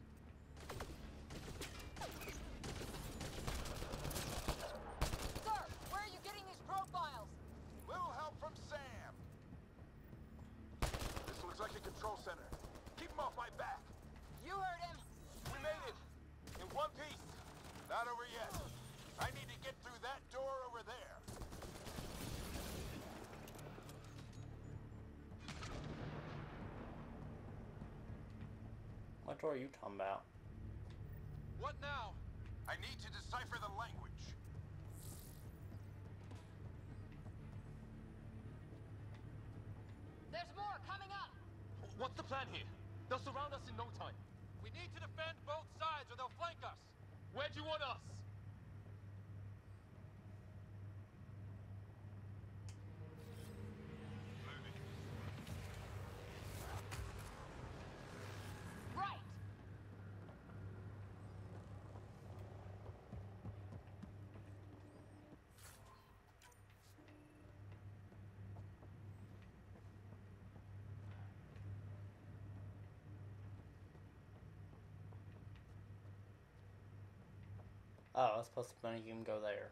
Sir, where are you getting these profiles? Little help from Sam. This looks like a control center. Keep him off my back. You heard him. We made it. In one piece. Not over yet. I need to get through that door over there. What door are you talking about? What now? I need to decipher the language. There's more coming up. What's the plan here? They'll surround us in no time. We need to defend both sides or they'll flank us. Where do you want us? Right. Oh, I was supposed to make him go there.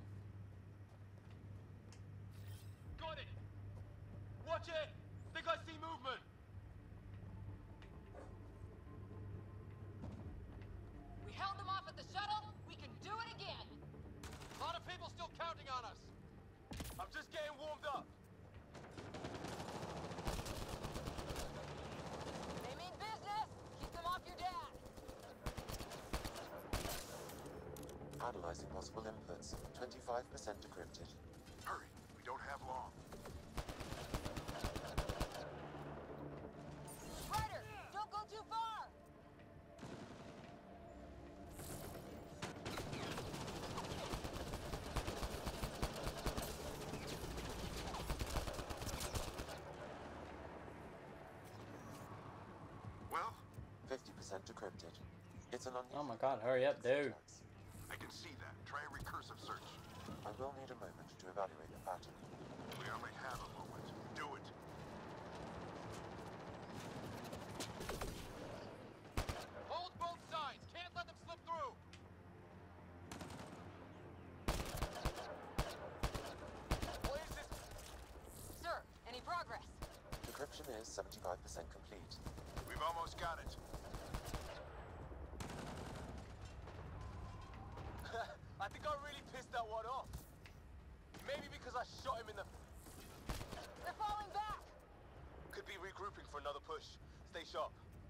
Got it! Watch it! Think I see movement! We held them off at the shuttle. We can do it again. A lot of people still counting on us. I'm just getting warmed up. Analyzing possible inputs. twenty-five percent decrypted. Hurry, we don't have long. Ryder, don't go too far! Well? fifty percent decrypted. It's an unusual... Oh my god, hurry up, dude. I can see that. Try a recursive search. I will need a moment to evaluate the pattern. We only have a moment. Do it. Hold both sides! Can't let them slip through! What is this? Sir, any progress? Decryption is seventy-five percent complete. We've almost got it. I think I really pissed that one off. Maybe because I shot him in the... They're falling back! Could be regrouping for another push. Stay sharp.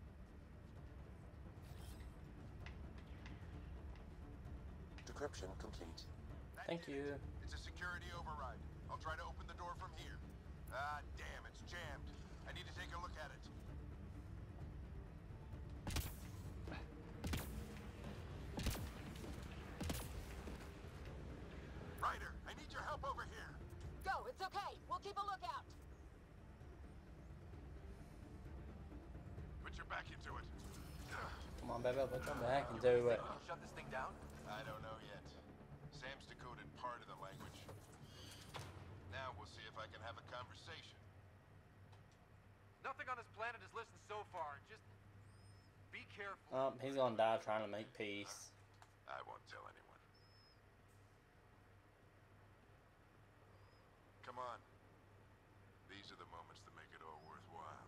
Decryption complete. Thank you. It's a security override. I'll try to open the door from here. Ah, damn, it's jammed. I need to take a look at it. Ryder, I need your help over here. Go, it's okay. We'll keep a lookout. Put your back into it. Come on, baby, put your back and do it. Shut this thing down? I don't know yet. Sam's decoded part of the language. Now we'll see if I can have a conversation. Nothing on this planet is listened so far. Just be careful. Oh, he's gonna die trying to make peace. I won't tell anyone. Come on. These are the moments that make it all worthwhile.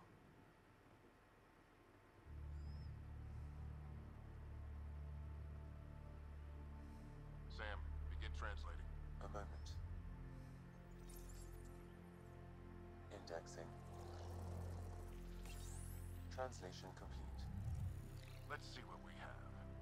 Sam, begin translating. A moment. Indexing. Translation complete. Let's see what we have.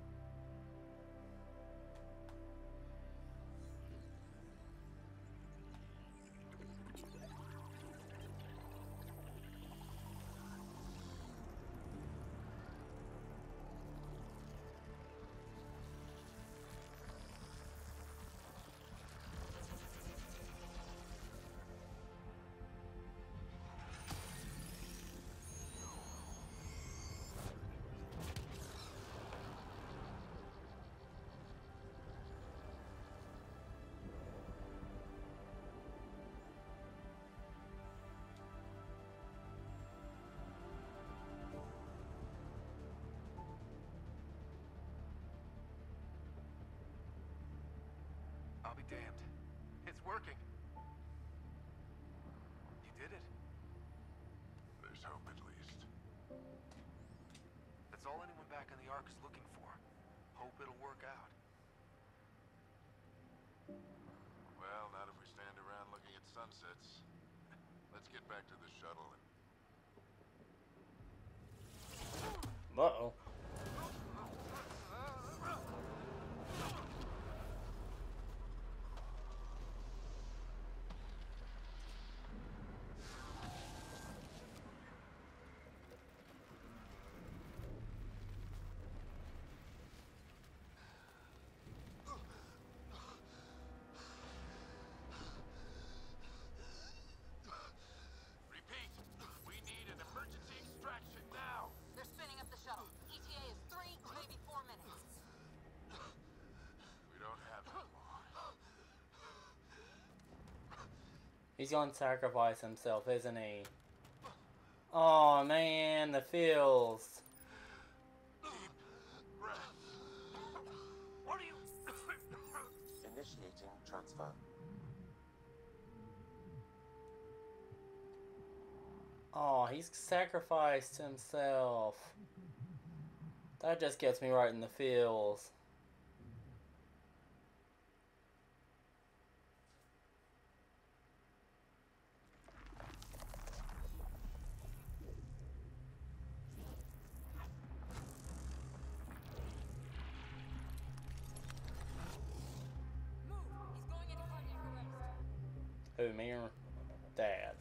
I'll be damned. It's working. You did it. There's hope at least. That's all anyone back on the Ark is looking for. Hope it'll work out. Well, not if we stand around looking at sunsets. Let's get back to the shuttle and... Uh-oh. Repeat! We need an emergency extraction now! They're spinning up the shuttle. E T A is three, maybe four minutes. We don't have that long. He's gonna sacrifice himself, isn't he? Oh man, the feels. What are you... Initiating transfer. Oh, he's sacrificed himself. That just gets me right in the feels. Who, me or Dad?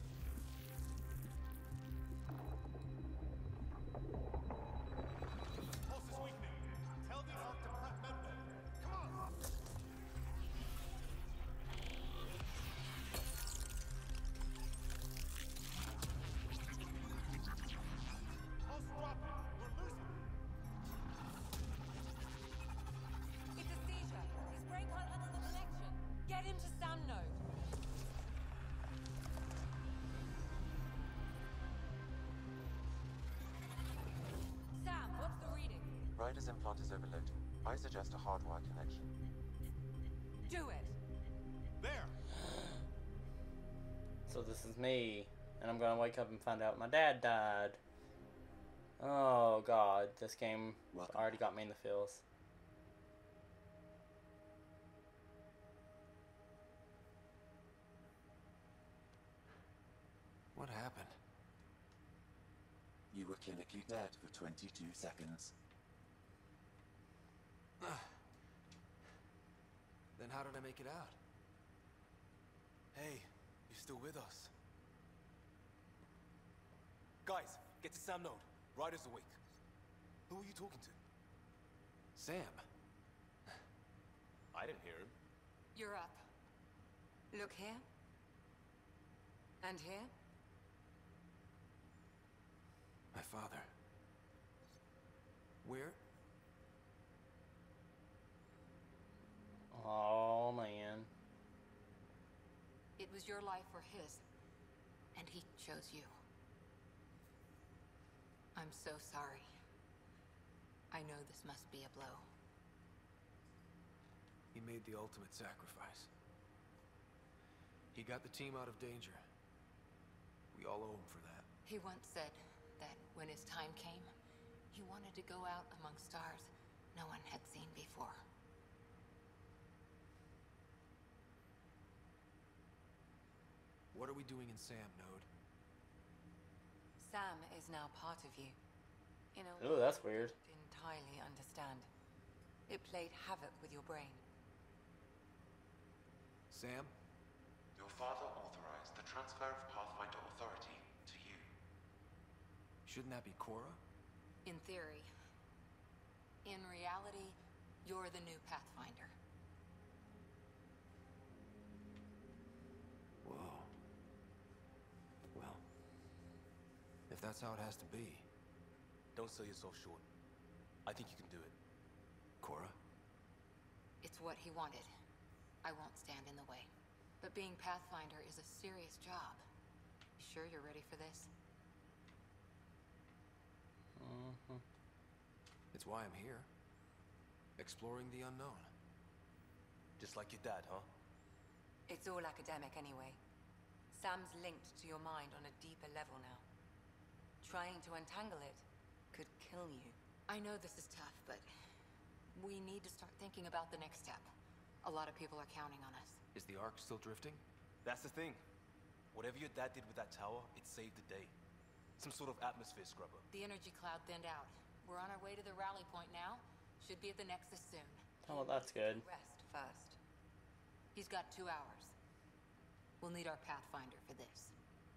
Pulse is weakening. Tell the Ark to prep medbay. Come on! Pulse dropping. We're losing. It's a seizure. His brain can't handle the connection. Get him to Sam Node. Sam, what's the reading? Ryder's implant is overloaded. I suggest a hardwire connection. Do it. There! So this is me, and I'm gonna wake up and find out my dad died. Oh god, this game Welcome. already got me in the feels. What happened? You were clinically dead for twenty-two seconds. Then how did I make it out? Hey, you still with us? Guys, get to Sam Node. Ryder's awake. Who are you talking to? Sam. I didn't hear him. You're up. Look here. And here. My father. Where? Oh man. It was your life or his. And he chose you. I'm so sorry. I know this must be a blow. He made the ultimate sacrifice. He got the team out of danger. We all owe him for that. He once said that when his time came, he wanted to go out among stars no one had seen before. What are we doing in Sam Node? Sam is now part of you. In a Ooh, that's weird. way you don't entirely understand. It played havoc with your brain. Sam? Your father authorized the transfer of Pathfinder authority to you. Shouldn't that be Cora? In theory. In reality, you're the new Pathfinder. Whoa. Well, if that's how it has to be. Don't sell yourself short. I think you can do it. Cora? It's what he wanted. I won't stand in the way. But being Pathfinder is a serious job. Sure you're ready for this? Mm-hmm. It's why I'm here. Exploring the unknown. Just like your dad, huh? It's all academic anyway. Sam's linked to your mind on a deeper level now. Trying to untangle it could kill you. I know this is tough, but we need to start thinking about the next step. A lot of people are counting on us. Is the Ark still drifting? That's the thing. Whatever your dad did with that tower, it saved the day. Some sort of atmosphere scrubber. The energy cloud thinned out. We're on our way to the rally point now. Should be at the Nexus soon. Oh, well, that's good. Rest first. He's got two hours. We'll need our Pathfinder for this.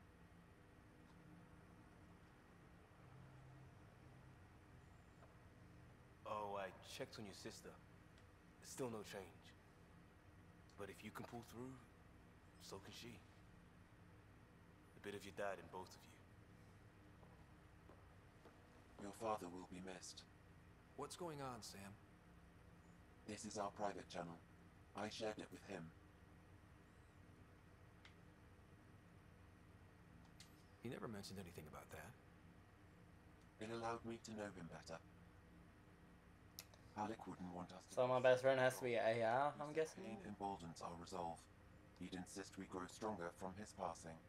Oh, I checked on your sister. Still no change. But if you can pull through, so can she. A bit of your dad in both of you. Your father will be missed. What's going on, Sam? This is our private channel. I shared it with him. He never mentioned anything about that. It allowed me to know him better. Alec wouldn't want us to... So my best friend has to be A I, I'm guessing? Pain emboldens our resolve. He'd insist we grow stronger from his passing.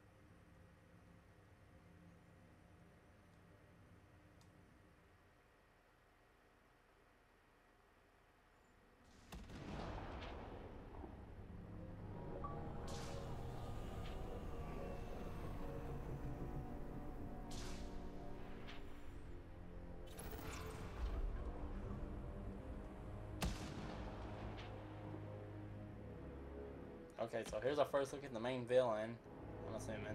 Okay, so here's our first look at the main villain, I'm assuming.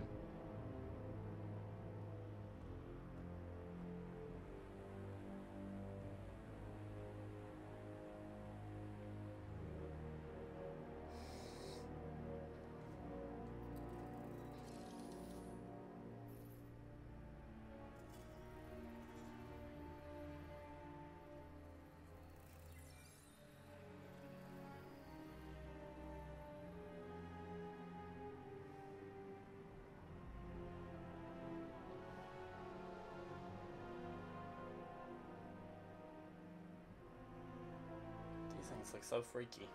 These things look so freaky.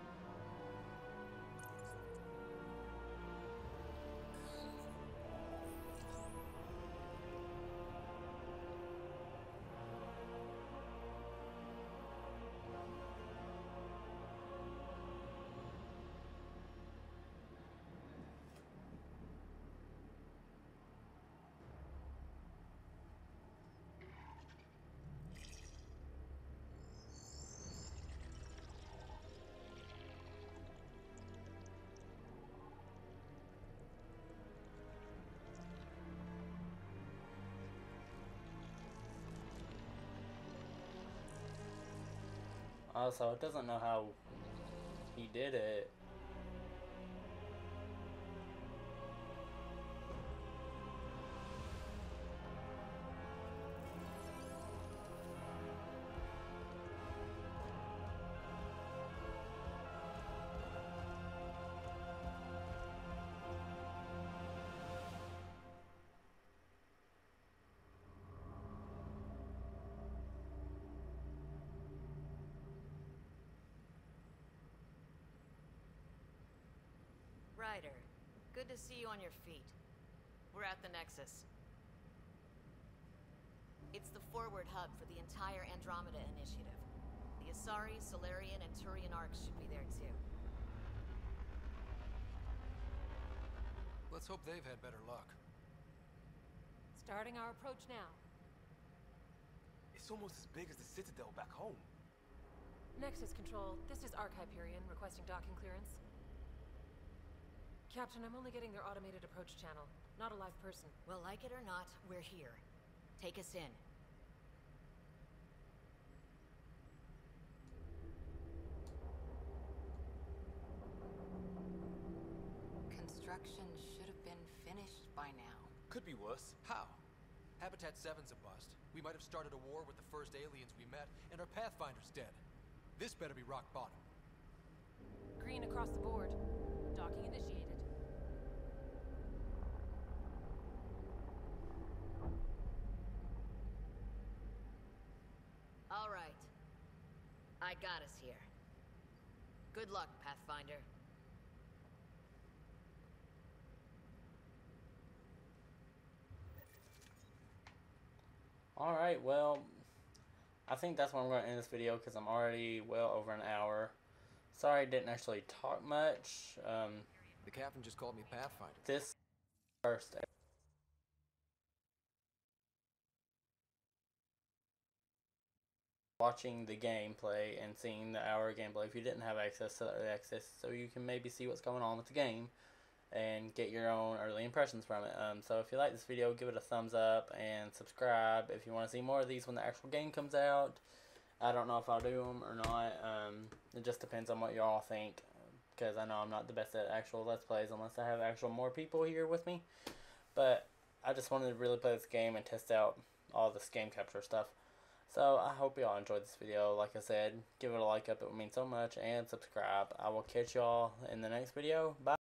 Also, it doesn't know how he did it. Ryder, good to see you on your feet. We're at the Nexus. It's the forward hub for the entire Andromeda initiative. The Asari, Solarian, and Turian arcs should be there too. Let's hope they've had better luck. Starting our approach now. It's almost as big as the Citadel back home. Nexus Control, this is Arc Hyperion requesting docking clearance. Captain, I'm only getting their automated approach channel, not a live person. Well, like it or not, we're here. Take us in. Construction should have been finished by now. Could be worse. How? Habitat seven's a bust. We might have started a war with the first aliens we met, and our Pathfinder's dead. This better be rock bottom. Green across the board. Docking initiated. All right. I got us here. Good luck, Pathfinder. Alright, well, I think that's where I'm going to end this video because I'm already well over an hour. Sorry I didn't actually talk much. Um, the captain just called me Pathfinder. This first watching the gameplay and seeing the hour gameplay if you didn't have access to the access, so you can maybe see what's going on with the game and get your own early impressions from it. Um, so if you like this video, give it a thumbs up and subscribe if you want to see more of these when the actual game comes out. I don't know if I'll do them or not. Um, it just depends on what y'all think, because I know I'm not the best at actual Let's Plays unless I have actual more people here with me. But I just wanted to really play this game and test out all this game capture stuff. So I hope y'all enjoyed this video. Like I said, give it a like up, it would mean so much, and subscribe. I will catch y'all in the next video. Bye.